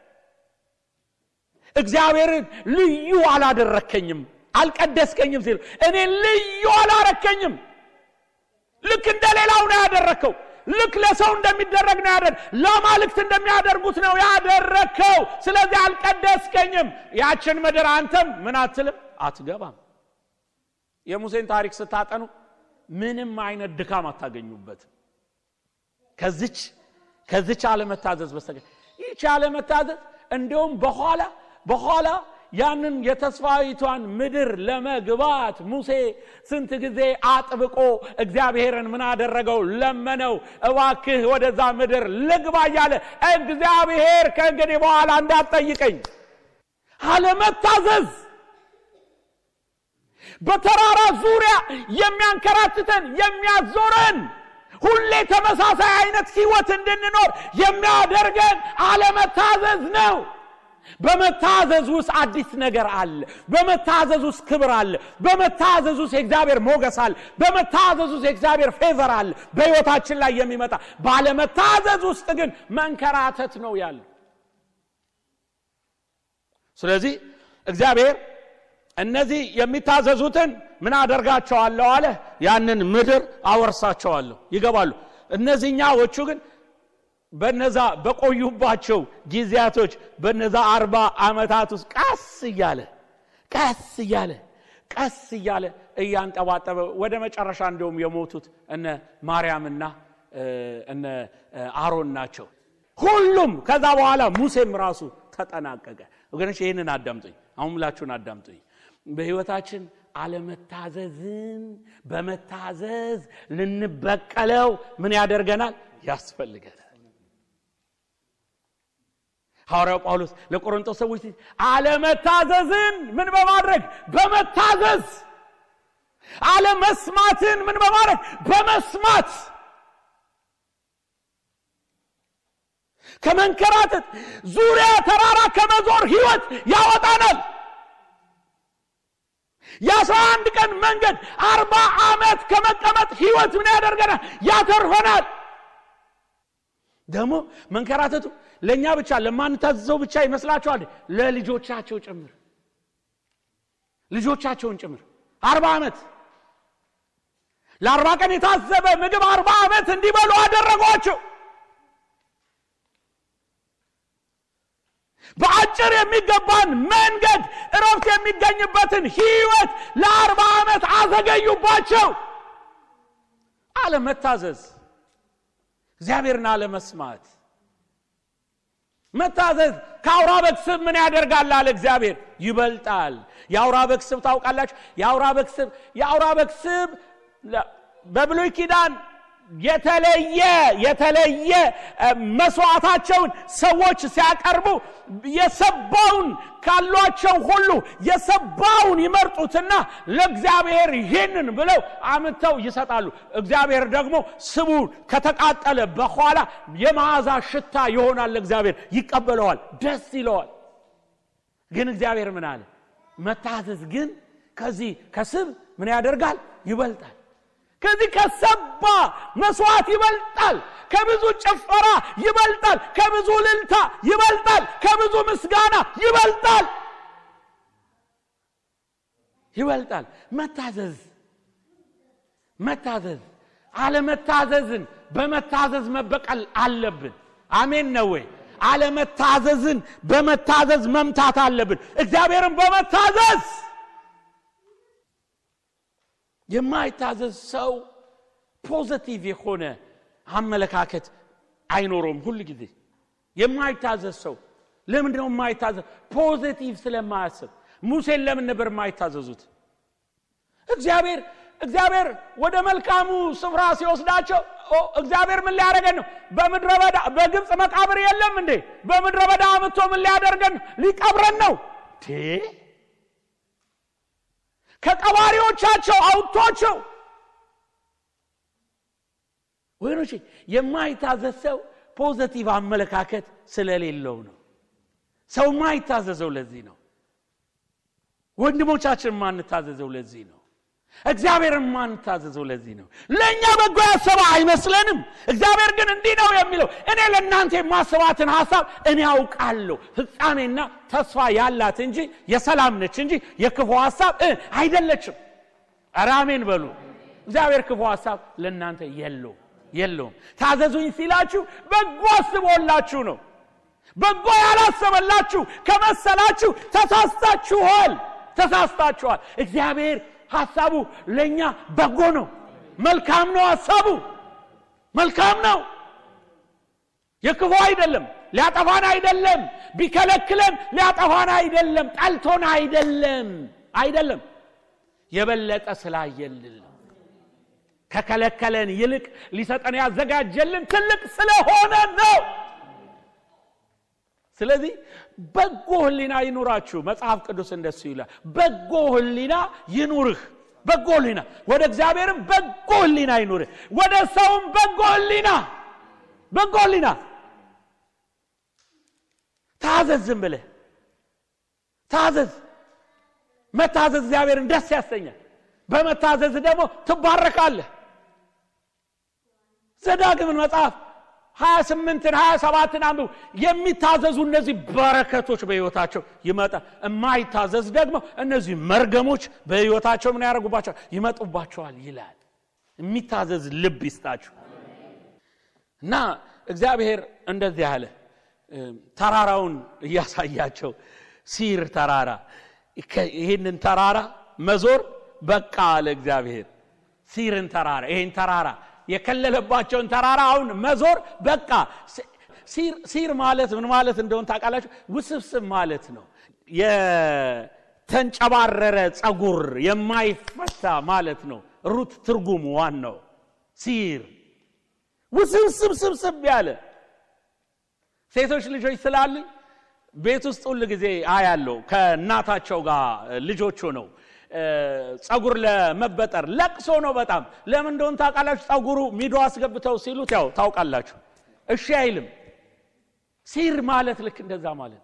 እግዚአብሔርን ልዩ አላደረከኝም አልቀደስከኝም ሲል እኔ ልዩ አላረከኝም። ልክ እንደሌላው ነው ያደረከው። ልክ ለሰው እንደሚደረግ ነው ያደረግ ለማልክት እንደሚያደርጉት ነው ያደረከው። ስለዚህ አልቀደስከኝም። ያችን ምድር አንተም ምን አትልም አትገባም። የሙሴን ታሪክ ስታጠኑ ምንም አይነት ድካም አታገኙበት። ከዚች ከዚች አለመታዘዝ በስተቀር ይህች አለመታዘዝ እንደውም በኋላ በኋላ ያንን የተስፋይቷን ምድር ለመግባት ሙሴ ስንት ጊዜ አጥብቆ እግዚአብሔርን ምን አደረገው? ለመነው። እባክህ ወደዛ ምድር ልግባ ያለ እግዚአብሔር ከእንግዲህ በኋላ እንዳትጠይቀኝ። አለመታዘዝ በተራራ ዙሪያ የሚያንከራትተን የሚያዞረን ሁሌ ተመሳሳይ አይነት ህይወት እንድንኖር የሚያደርገን አለመታዘዝ ነው። በመታዘዝ ውስጥ አዲስ ነገር አለ። በመታዘዝ ውስጥ ክብር አለ። በመታዘዝ ውስጥ የእግዚአብሔር ሞገስ አለ። በመታዘዝ ውስጥ የእግዚአብሔር ፌቨር አለ በህይወታችን ላይ የሚመጣ። ባለመታዘዝ ውስጥ ግን መንከራተት ነው ያለው። ስለዚህ እግዚአብሔር እነዚህ የሚታዘዙትን ምን አደርጋቸዋለሁ አለ? ያንን ምድር አወርሳቸዋለሁ፣ ይገባሉ። እነዚህኛዎቹ ግን በነዛ በቆዩባቸው ጊዜያቶች በነዛ አርባ ዓመታት ውስጥ ቀስ እያለ ቀስ እያለ ቀስ እያለ እያንጠባጠበ ወደ መጨረሻ እንደውም የሞቱት እነ ማርያምና እነ አሮን ናቸው። ሁሉም ከዛ በኋላ ሙሴም ራሱ ተጠናቀቀ። ወገኖች ይሄንን አዳምጡኝ፣ አሁን ሁላችሁን አዳምጡኝ። በህይወታችን አለመታዘዝን በመታዘዝ ልንበቀለው ምን ያደርገናል? ያስፈልገናል። ሐዋርያው ጳውሎስ ለቆሮንቶስ ሰዎች አለመታዘዝን ምን በማድረግ በመታዘዝ፣ አለመስማትን ምን በማድረግ በመስማት፣ ከመንከራተት ዙሪያ ተራራ ከመዞር ህይወት ያወጣናል። የአስራ አንድ ቀን መንገድ አርባ ዓመት ከመቀመጥ ህይወት ምን ያደርገናል? ያተርፈናል። ደግሞ መንከራተቱ ለኛ ብቻ ለማንታዘዘው ብቻ ይመስላችኋል? ለልጆቻቸው ጭምር ልጆቻቸውን ጭምር አርባ ዓመት ለአርባ ቀን የታዘበ ምግብ አርባ ዓመት እንዲበሉ አደረጓቸው። በአጭር የሚገባን መንገድ እረፍት የሚገኝበትን ህይወት ለአርባ ዓመት አዘገዩባቸው። አለመታዘዝ፣ እግዚአብሔርን አለመስማት። መታዘዝ ከአውራ በግ ስብ ምን ያደርጋል አለ እግዚአብሔር? ይበልጣል። የአውራ በግ ስብ ታውቃላችሁ? የአውራ በግ ስብ የአውራ በግ ስብ በብሉይ ኪዳን የተለየ የተለየ መስዋዕታቸውን ሰዎች ሲያቀርቡ የሰባውን ካሏቸው ሁሉ የሰባውን ይመርጡትና ለእግዚአብሔር ይህንን ብለው አምጥተው ይሰጣሉ። እግዚአብሔር ደግሞ ስቡ ከተቃጠለ በኋላ የመዓዛ ሽታ ይሆናል። ለእግዚአብሔር ይቀበለዋል፣ ደስ ይለዋል። ግን እግዚአብሔር ምን አለ? መታዘዝ ግን ከዚህ ከስብ ምን ያደርጋል ይበልጣል ከዚህ ከሰባ መስዋዕት ይበልጣል ከብዙ ጭፈራ ይበልጣል ከብዙ ልልታ ይበልጣል ከብዙ ምስጋና ይበልጣል ይበልጣል መታዘዝ መታዘዝ على متعززن بمتعزز مبقى علبن آمين نوي على متعززن بمتعزز ممتعت علبن اكتابيرن بمتعزز يما يتعزز سو positive يخونه هم ملكاكت عينورهم كل كده يما يتعزز سو لمن دون ما يتعزز positive سلم ما يسب موسى لمن نبر ما يتعززوت اكتابير እግዚአብሔር ወደ መልካሙ ስፍራ ሲወስዳቸው እግዚአብሔር ምን ሊያደርገን ነው በመድረ በዳ በግብጽ መቃብር የለም እንዴ በመድረ በዳ አመቶ ምን ሊያደርገን ሊቀብረን ነው ቴ ከቀባሪዎቻቸው አውጥቷቸው ወይኖች የማይታዘዘው ፖዚቲቭ አመለካከት ስለሌለው ነው ሰው ማይታዘዘው ለዚህ ነው ወንድሞቻችን ማን ታዘዘው ለዚህ ነው እግዚአብሔርን ማን ታዘዘው ለዚህ ነው ለኛ በጎ ያሰባ አይመስለንም እግዚአብሔር ግን እንዲህ ነው የሚለው እኔ ለእናንተ የማስባትን ሐሳብ እኔ አውቃለሁ ፍጻሜና ተስፋ ያላት እንጂ የሰላም ነች እንጂ የክፉ ሐሳብ አይደለችም አራሜን በሉ እግዚአብሔር ክፉ ሐሳብ ለእናንተ የለው የለው ታዘዙኝ ሲላችሁ በጎ አስቦላችሁ ነው በጎ ያላሰበላችሁ ከመሰላችሁ ተሳስታችኋል ተሳስታችኋል እግዚአብሔር ሐሳቡ ለኛ በጎ ነው መልካም ነው ሐሳቡ መልካም ነው የክፉ አይደለም ሊያጠፋን አይደለም ቢከለክለን ሊያጠፋን አይደለም ጣልቶን አይደለም አይደለም የበለጠ ስላየልን ከከለከለን ይልቅ ሊሰጠን ያዘጋጀልን ትልቅ ስለሆነ ነው ስለዚህ በጎ ህሊና ይኑራችሁ መጽሐፍ ቅዱስ እንደሱ ይላል በጎ ህሊና ይኑርህ በጎ ህሊና ወደ እግዚአብሔርም በጎ ህሊና ይኑርህ ወደ ሰውም በጎ ህሊና በጎ ህሊና ታዘዝ ዝም ብለህ ታዘዝ መታዘዝ እግዚአብሔርን ደስ ያሰኛል በመታዘዝ ደግሞ ትባረካለህ ዘዳግምን መጽሐፍ ሀያ ስምንት ሀያ ሰባት አንዱ የሚታዘዙ እነዚህ በረከቶች በህይወታቸው ይመጣ የማይታዘዝ ደግሞ እነዚህ መርገሞች በህይወታቸው ምን ያረጉባቸዋል ይመጡባቸዋል ይላል የሚታዘዝ ልብ ይስጣችሁ እና እግዚአብሔር እንደዚህ አለ ተራራውን ያሳያቸው ሲር ተራራ ይሄንን ተራራ መዞር በቃ አለ እግዚአብሔር ሲርን ተራራ ይሄን ተራራ የከለለባቸውን ተራራ አሁን መዞር በቃ ሲር ሲር ማለት ምን ማለት እንደሆነ ታውቃላችሁ ውስብስብ ማለት ነው የተንጨባረረ ጸጉር የማይፈታ ማለት ነው ሩት ትርጉሙ ዋናው ሲር ውስብስብ ስብስብ ያለ ሴቶች ልጆች ስላሉ ቤት ውስጥ ሁሉ ጊዜ አያለው ከእናታቸው ጋር ልጆች ሆነው ጸጉር ለመበጠር ለቅሶ ነው በጣም ለምን እንደሆነ ታውቃላችሁ ጸጉሩ ሚዶ አስገብተው ሲሉት ያው ታውቃላችሁ እሺ አይልም ሲር ማለት ልክ እንደዛ ማለት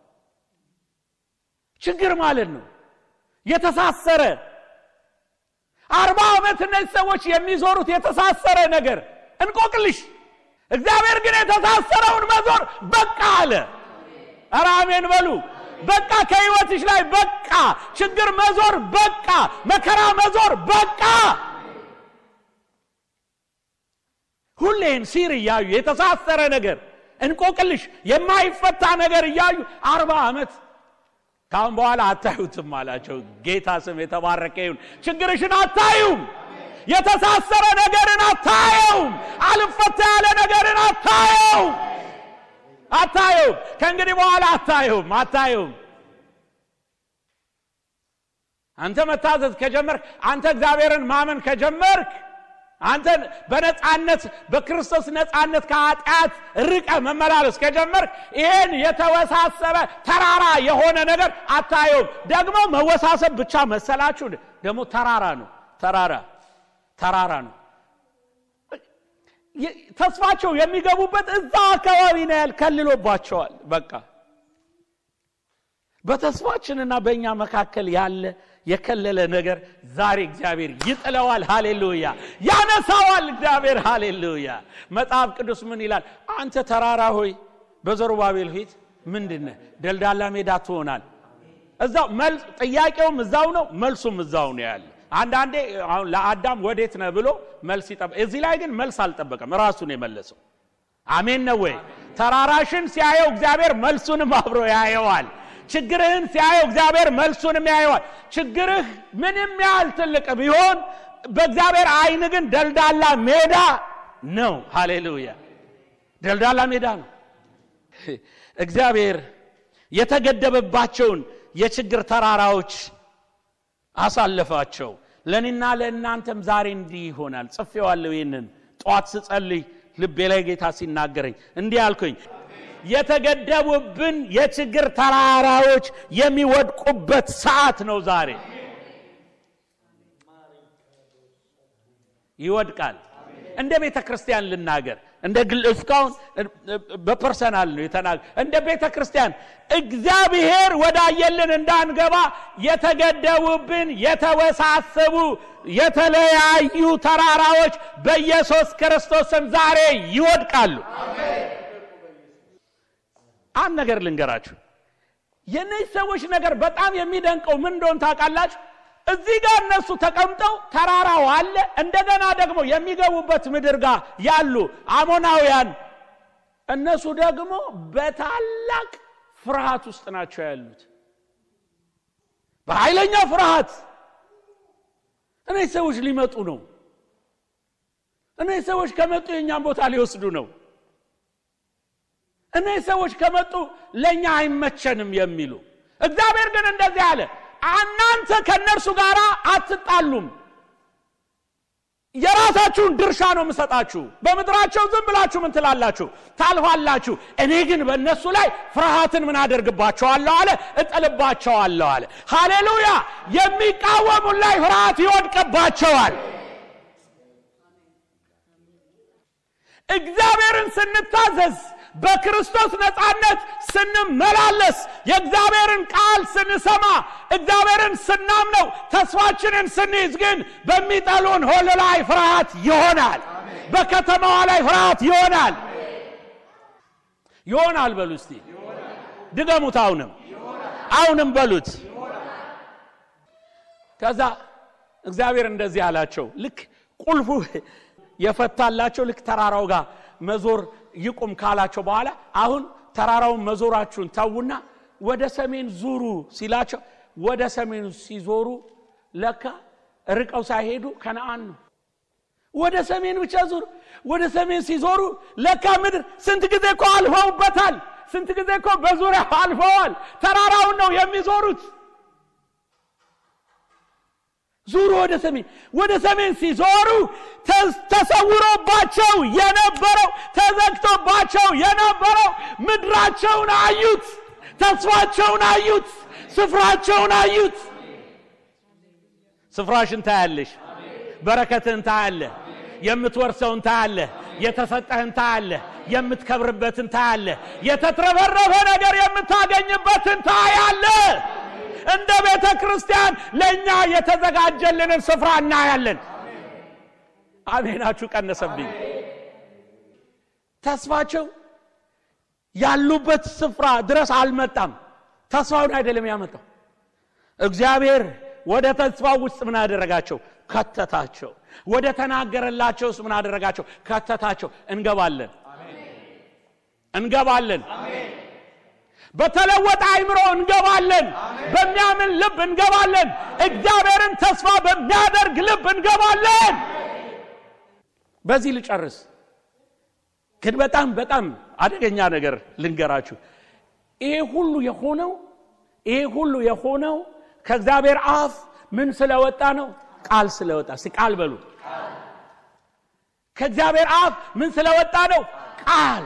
ችግር ማለት ነው የተሳሰረ አርባ አመት እነዚህ ሰዎች የሚዞሩት የተሳሰረ ነገር እንቆቅልሽ እግዚአብሔር ግን የተሳሰረውን መዞር በቃ አለ አራሜን በሉ በቃ ከህይወትሽ ላይ በቃ ችግር መዞር በቃ መከራ መዞር በቃ ሁሌን ሲር ያዩ የተሳሰረ ነገር እንቆቅልሽ የማይፈታ ነገር ያዩ አርባ አመት ካሁን በኋላ አታዩትም አላቸው ጌታ ስም የተባረከ ይሁን ችግርሽን አታዩም የተሳሰረ ነገርን አታዩም አልፈታ ያለ ነገርን አታዩም አታዩም ከእንግዲህ በኋላ አታዩም አታዩም አንተ መታዘዝ ከጀመርክ አንተ እግዚአብሔርን ማመን ከጀመርክ አንተ በነጻነት በክርስቶስ ነጻነት ከኃጢአት ርቀ መመላለስ ከጀመርክ ይሄን የተወሳሰበ ተራራ የሆነ ነገር አታዩም ደግሞ መወሳሰብ ብቻ መሰላችሁ ደግሞ ተራራ ነው ተራራ ተራራ ነው ተስፋቸው የሚገቡበት እዛ አካባቢ ነው ያልከልሎባቸዋል በቃ በተስፋችንና በእኛ መካከል ያለ የከለለ ነገር ዛሬ እግዚአብሔር ይጥለዋል። ሃሌሉያ! ያነሳዋል እግዚአብሔር። ሃሌሉያ! መጽሐፍ ቅዱስ ምን ይላል? አንተ ተራራ ሆይ በዘሩባቤል ፊት ምንድነህ? ደልዳላ ሜዳ ትሆናል። እዛው መልስ ጥያቄውም እዛው ነው፣ መልሱም እዛው ነው ያለ። አንዳንዴ አሁን ለአዳም ወዴት ነህ ብሎ መልስ ይጠበቅ፣ እዚህ ላይ ግን መልስ አልጠበቀም፣ ራሱ ነው የመለሰው። አሜን ነው ወይ? ተራራሽን ሲያየው እግዚአብሔር መልሱንም አብሮ ያየዋል። ችግርህን ሲያየው እግዚአብሔር መልሱንም ያየዋል። ችግርህ ምንም ያህል ትልቅ ቢሆን በእግዚአብሔር አይን ግን ደልዳላ ሜዳ ነው። ሃሌሉያ! ደልዳላ ሜዳ ነው። እግዚአብሔር የተገደበባቸውን የችግር ተራራዎች አሳለፋቸው። ለኔና ለእናንተም ዛሬ እንዲህ ይሆናል። ጽፌዋለሁ። ይሄንን ጧት ስጸልይ ልቤ ላይ ጌታ ሲናገረኝ እንዲህ አልኩኝ፣ የተገደቡብን የችግር ተራራዎች የሚወድቁበት ሰዓት ነው ዛሬ። ይወድቃል። እንደ ቤተ ክርስቲያን ልናገር፣ እንደ ግል እስካሁን በፐርሰናል ነው የተናገር። እንደ ቤተ ክርስቲያን እግዚአብሔር ወዳየልን እንዳንገባ የተገደቡብን የተወሳሰቡ የተለያዩ ተራራዎች በኢየሱስ ክርስቶስ ስም ዛሬ ይወድቃሉ። አሜን። አንድ ነገር ልንገራችሁ። የነዚህ ሰዎች ነገር በጣም የሚደንቀው ምን እንደሆነ ታውቃላችሁ? እዚህ ጋር እነሱ ተቀምጠው ተራራው አለ፣ እንደገና ደግሞ የሚገቡበት ምድር ጋር ያሉ አሞናውያን እነሱ ደግሞ በታላቅ ፍርሃት ውስጥ ናቸው ያሉት፣ በኃይለኛ ፍርሃት። እነዚህ ሰዎች ሊመጡ ነው። እነዚህ ሰዎች ከመጡ የኛን ቦታ ሊወስዱ ነው። እነዚህ ሰዎች ከመጡ ለኛ አይመቸንም የሚሉ። እግዚአብሔር ግን እንደዚህ አለ፣ እናንተ ከነርሱ ጋር አትጣሉም፣ የራሳችሁን ድርሻ ነው የምሰጣችሁ። በመድራቸው ዝም ብላችሁ ምን ትላላችሁ? ታልፋላችሁ። እኔ ግን በእነሱ ላይ ፍርሃትን ምን አደርግባቸዋለሁ አለ? እጥልባቸዋለሁ አለ። ሃሌሉያ! የሚቃወሙን ላይ ፍርሃት ይወድቅባቸዋል። እግዚአብሔርን ስንታዘዝ በክርስቶስ ነፃነት ስንመላለስ የእግዚአብሔርን ቃል ስንሰማ እግዚአብሔርን ስናምነው ተስፋችንን ስንይዝ ግን በሚጠሉን ሁሉ ላይ ፍርሃት ይሆናል። በከተማዋ ላይ ፍርሃት ይሆናል። ይሆናል በሉ እስቲ ድገሙት። አሁንም አሁንም በሉት። ከዛ እግዚአብሔር እንደዚህ አላቸው። ልክ ቁልፉ የፈታላቸው ልክ ተራራው ጋር መዞር ይቆም ካላቸው በኋላ አሁን ተራራውን መዞራችሁን ተውና ወደ ሰሜን ዙሩ ሲላቸው ወደ ሰሜን ሲዞሩ ለካ ርቀው ሳይሄዱ ከነዓን ነው። ወደ ሰሜን ብቻ ዞሩ። ወደ ሰሜን ሲዞሩ ለካ ምድር ስንት ጊዜ እኮ አልፈውበታል። ስንት ጊዜ እኮ በዙሪያ አልፈዋል። ተራራውን ነው የሚዞሩት። ዙሩ ወደ ሰሜን። ወደ ሰሜን ሲዞሩ ተሰውሮባቸው የነበረው ተዘግቶባቸው የነበረው ምድራቸውን አዩት፣ ተስፋቸውን አዩት፣ ስፍራቸውን አዩት። ስፍራሽን ታያለሽ፣ በረከትን ታያለህ፣ የምትወርሰውን ታያለህ፣ የተሰጠህን ታያለህ፣ የምትከብርበትን ታያለህ፣ የተትረፈረፈ ነገር የምታገኝበትን ታያለህ። እንደ ቤተ ክርስቲያን ለኛ የተዘጋጀልን ስፍራ እናያለን። አሜናችሁ ቀነሰብኝ። ተስፋቸው ያሉበት ስፍራ ድረስ አልመጣም። ተስፋውን አይደለም ያመጣው እግዚአብሔር። ወደ ተስፋው ውስጥ ምን አደረጋቸው? ከተታቸው። ወደ ተናገረላቸውስ ምን አደረጋቸው? ከተታቸው። እንገባለን እንገባለን አሜን። በተለወጠ አይምሮ እንገባለን። በሚያምን ልብ እንገባለን። እግዚአብሔርን ተስፋ በሚያደርግ ልብ እንገባለን። በዚህ ልጨርስ። ግን በጣም በጣም አደገኛ ነገር ልንገራችሁ። ይሄ ሁሉ የሆነው ይሄ ሁሉ የሆነው ከእግዚአብሔር አፍ ምን ስለወጣ ነው? ቃል ስለወጣ። ቃል በሉ። ከእግዚአብሔር አፍ ምን ስለወጣ ነው? ቃል።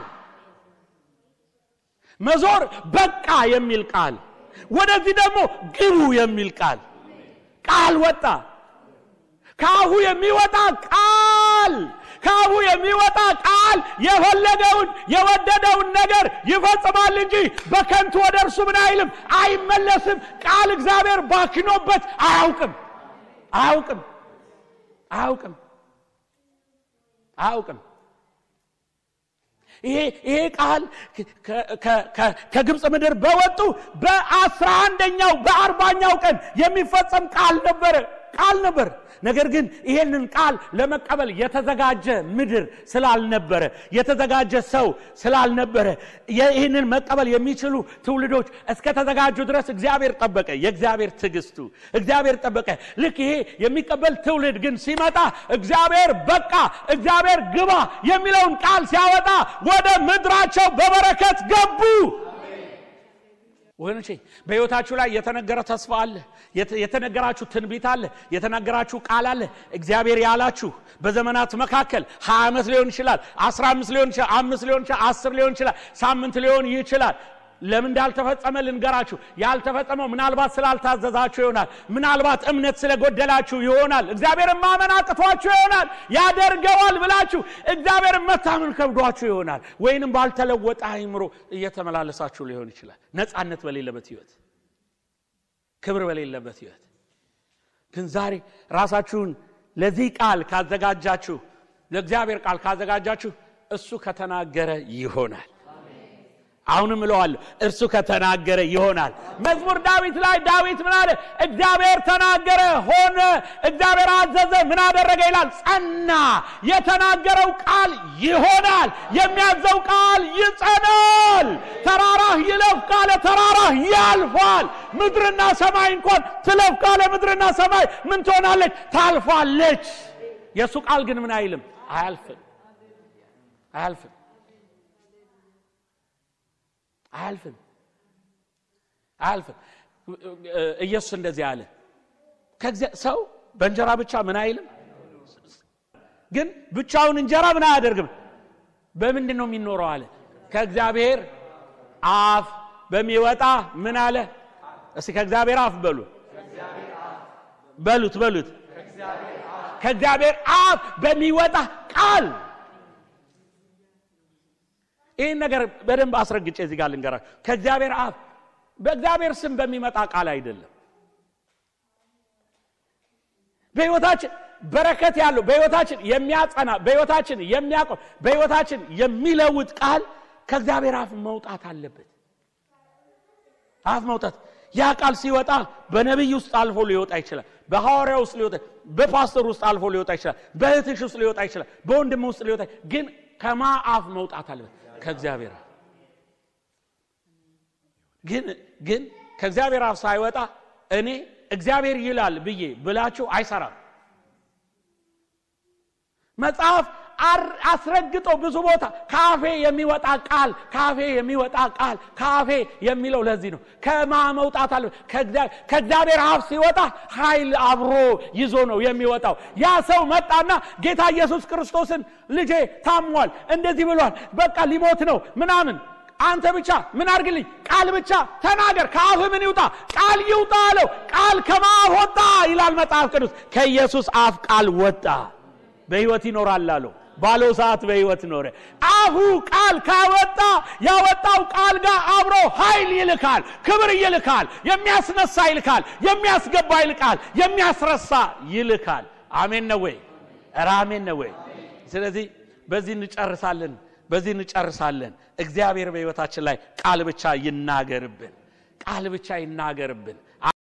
መዞር በቃ የሚል ቃል፣ ወደዚህ ደግሞ ግቡ የሚል ቃል ቃል ወጣ። ካሁ የሚወጣ ቃል ካሁ የሚወጣ ቃል ቃል የፈለገውን የወደደውን ነገር ይፈጽማል እንጂ በከንቱ ወደ እርሱ ምን አይልም አይመለስም ቃል እግዚአብሔር ባክኖበት አያውቅም አያውቅም አያውቅም አያውቅም ይሄ ይሄ ቃል ከግብጽ ምድር በወጡ በአስራ አንደኛው በአርባኛው ቀን የሚፈጸም ቃል ነበር ቃል ነበር ነገር ግን ይሄንን ቃል ለመቀበል የተዘጋጀ ምድር ስላልነበረ የተዘጋጀ ሰው ስላልነበረ ይሄንን መቀበል የሚችሉ ትውልዶች እስከ ተዘጋጁ ድረስ እግዚአብሔር ጠበቀ የእግዚአብሔር ትግስቱ እግዚአብሔር ጠበቀ ልክ ይሄ የሚቀበል ትውልድ ግን ሲመጣ እግዚአብሔር በቃ እግዚአብሔር ግባ የሚለውን ቃል ሲያወጣ ወደ ምድራቸው በበረከት ገቡ ወንቺ በህይወታችሁ ላይ የተነገረ ተስፋ አለ የተነገራችሁ ትንቢት አለ የተነገራችሁ ቃል አለ እግዚአብሔር ያላችሁ በዘመናት መካከል ሃያ ዓመት ሊሆን ይችላል አስራ አምስት ሊሆን ይችላል አምስት ሊሆን ይችላል አስር ሊሆን ይችላል ሳምንት ሊሆን ይችላል ለምን እንዳልተፈጸመ ልንገራችሁ ያልተፈጸመው ምናልባት ስላልታዘዛችሁ ይሆናል ምናልባት እምነት ስለጎደላችሁ ይሆናል እግዚአብሔር ማመን አቅቷችሁ ይሆናል ያደርገዋል ብላችሁ እግዚአብሔር መታመን ከብዷችሁ ይሆናል ወይንም ባልተለወጠ አይምሮ እየተመላለሳችሁ ሊሆን ይችላል ነፃነት በሌለበት ህይወት ክብር በሌለበት ህይወት ግን ዛሬ ራሳችሁን ለዚህ ቃል ካዘጋጃችሁ ለእግዚአብሔር ቃል ካዘጋጃችሁ እሱ ከተናገረ ይሆናል አሁንም እለዋለሁ እርሱ ከተናገረ ይሆናል መዝሙር ዳዊት ላይ ዳዊት ምን አለ እግዚአብሔር ተናገረ ሆነ እግዚአብሔር አዘዘ ምን አደረገ ይላል ጸና የተናገረው ቃል ይሆናል የሚያዘው ቃል ይጸናል ተራራህ ይለፍ ካለ ተራራህ ያልፋል ምድርና ሰማይ እንኳን ትለፍ ካለ ምድርና ሰማይ ምን ትሆናለች ታልፋለች የሱ ቃል ግን ምን አይልም አያልፍም አያልፍም አልፈን አልፈን ኢየሱስ እንደዚህ አለ ከሰው በእንጀራ ብቻ ምን አይልም ግን ብቻውን እንጀራ ምን አያደርግም በምንድነው የሚኖረው አለ ከእግዚአብሔር አፍ በሚወጣ ምን አለ እስኪ ከእግዚአብሔር አፍ በሉ በሉት በሉት ከእግዚአብሔር አፍ በሚወጣ ቃል ይሄ ነገር በደንብ አስረግጬ እዚህ ጋር ልንገራችሁ ከእግዚአብሔር አፍ በእግዚአብሔር ስም በሚመጣ ቃል አይደለም በህይወታችን በረከት ያለው በህይወታችን የሚያጸና በህይወታችን የሚያቆም በህይወታችን የሚለውጥ ቃል ከእግዚአብሔር አፍ መውጣት አለበት አፍ መውጣት ያ ቃል ሲወጣ በነብይ ውስጥ አልፎ ሊወጣ ይችላል በሐዋርያው ውስጥ ሊወጣ በፓስተር ውስጥ አልፎ ሊወጣ ይችላል በእህትሽ ውስጥ ሊወጣ ይችላል በወንድም ውስጥ ሊወጣ ግን ከማ አፍ መውጣት አለበት ከእግዚአብሔር ግን ግን ከእግዚአብሔር አፍ ሳይወጣ እኔ እግዚአብሔር ይላል ብዬ ብላችሁ አይሰራም መጽሐፍ አስረግጦ ብዙ ቦታ ካፌ የሚወጣ ቃል ካፌ የሚወጣ ቃል ካፌ የሚለው ለዚህ ነው ከማመውጣት አለ ከእግዚአብሔር አፍ ሲወጣ ኃይል አብሮ ይዞ ነው የሚወጣው ያ ሰው መጣና ጌታ ኢየሱስ ክርስቶስን ልጄ ታሟል እንደዚህ ብሏል በቃ ሊሞት ነው ምናምን አንተ ብቻ ምን አርግልኝ ቃል ብቻ ተናገር ካፍ ምን ይውጣ ቃል ይውጣ አለው ቃል ከማፍ ወጣ ይላል መጽሐፍ ቅዱስ ከኢየሱስ አፍ ቃል ወጣ በህይወት ይኖራል አለው ባለው ሰዓት በህይወት ኖረ አፉ ቃል ካወጣ ያወጣው ቃል ጋር አብሮ ኃይል ይልካል ክብር ይልካል የሚያስነሳ ይልካል የሚያስገባ ይልካል የሚያስረሳ ይልካል አሜን ነው ወይ አሜን ነው ወይ ስለዚህ በዚህ እንጨርሳለን በዚህ እንጨርሳለን እግዚአብሔር በህይወታችን ላይ ቃል ብቻ ይናገርብን ቃል ብቻ ይናገርብን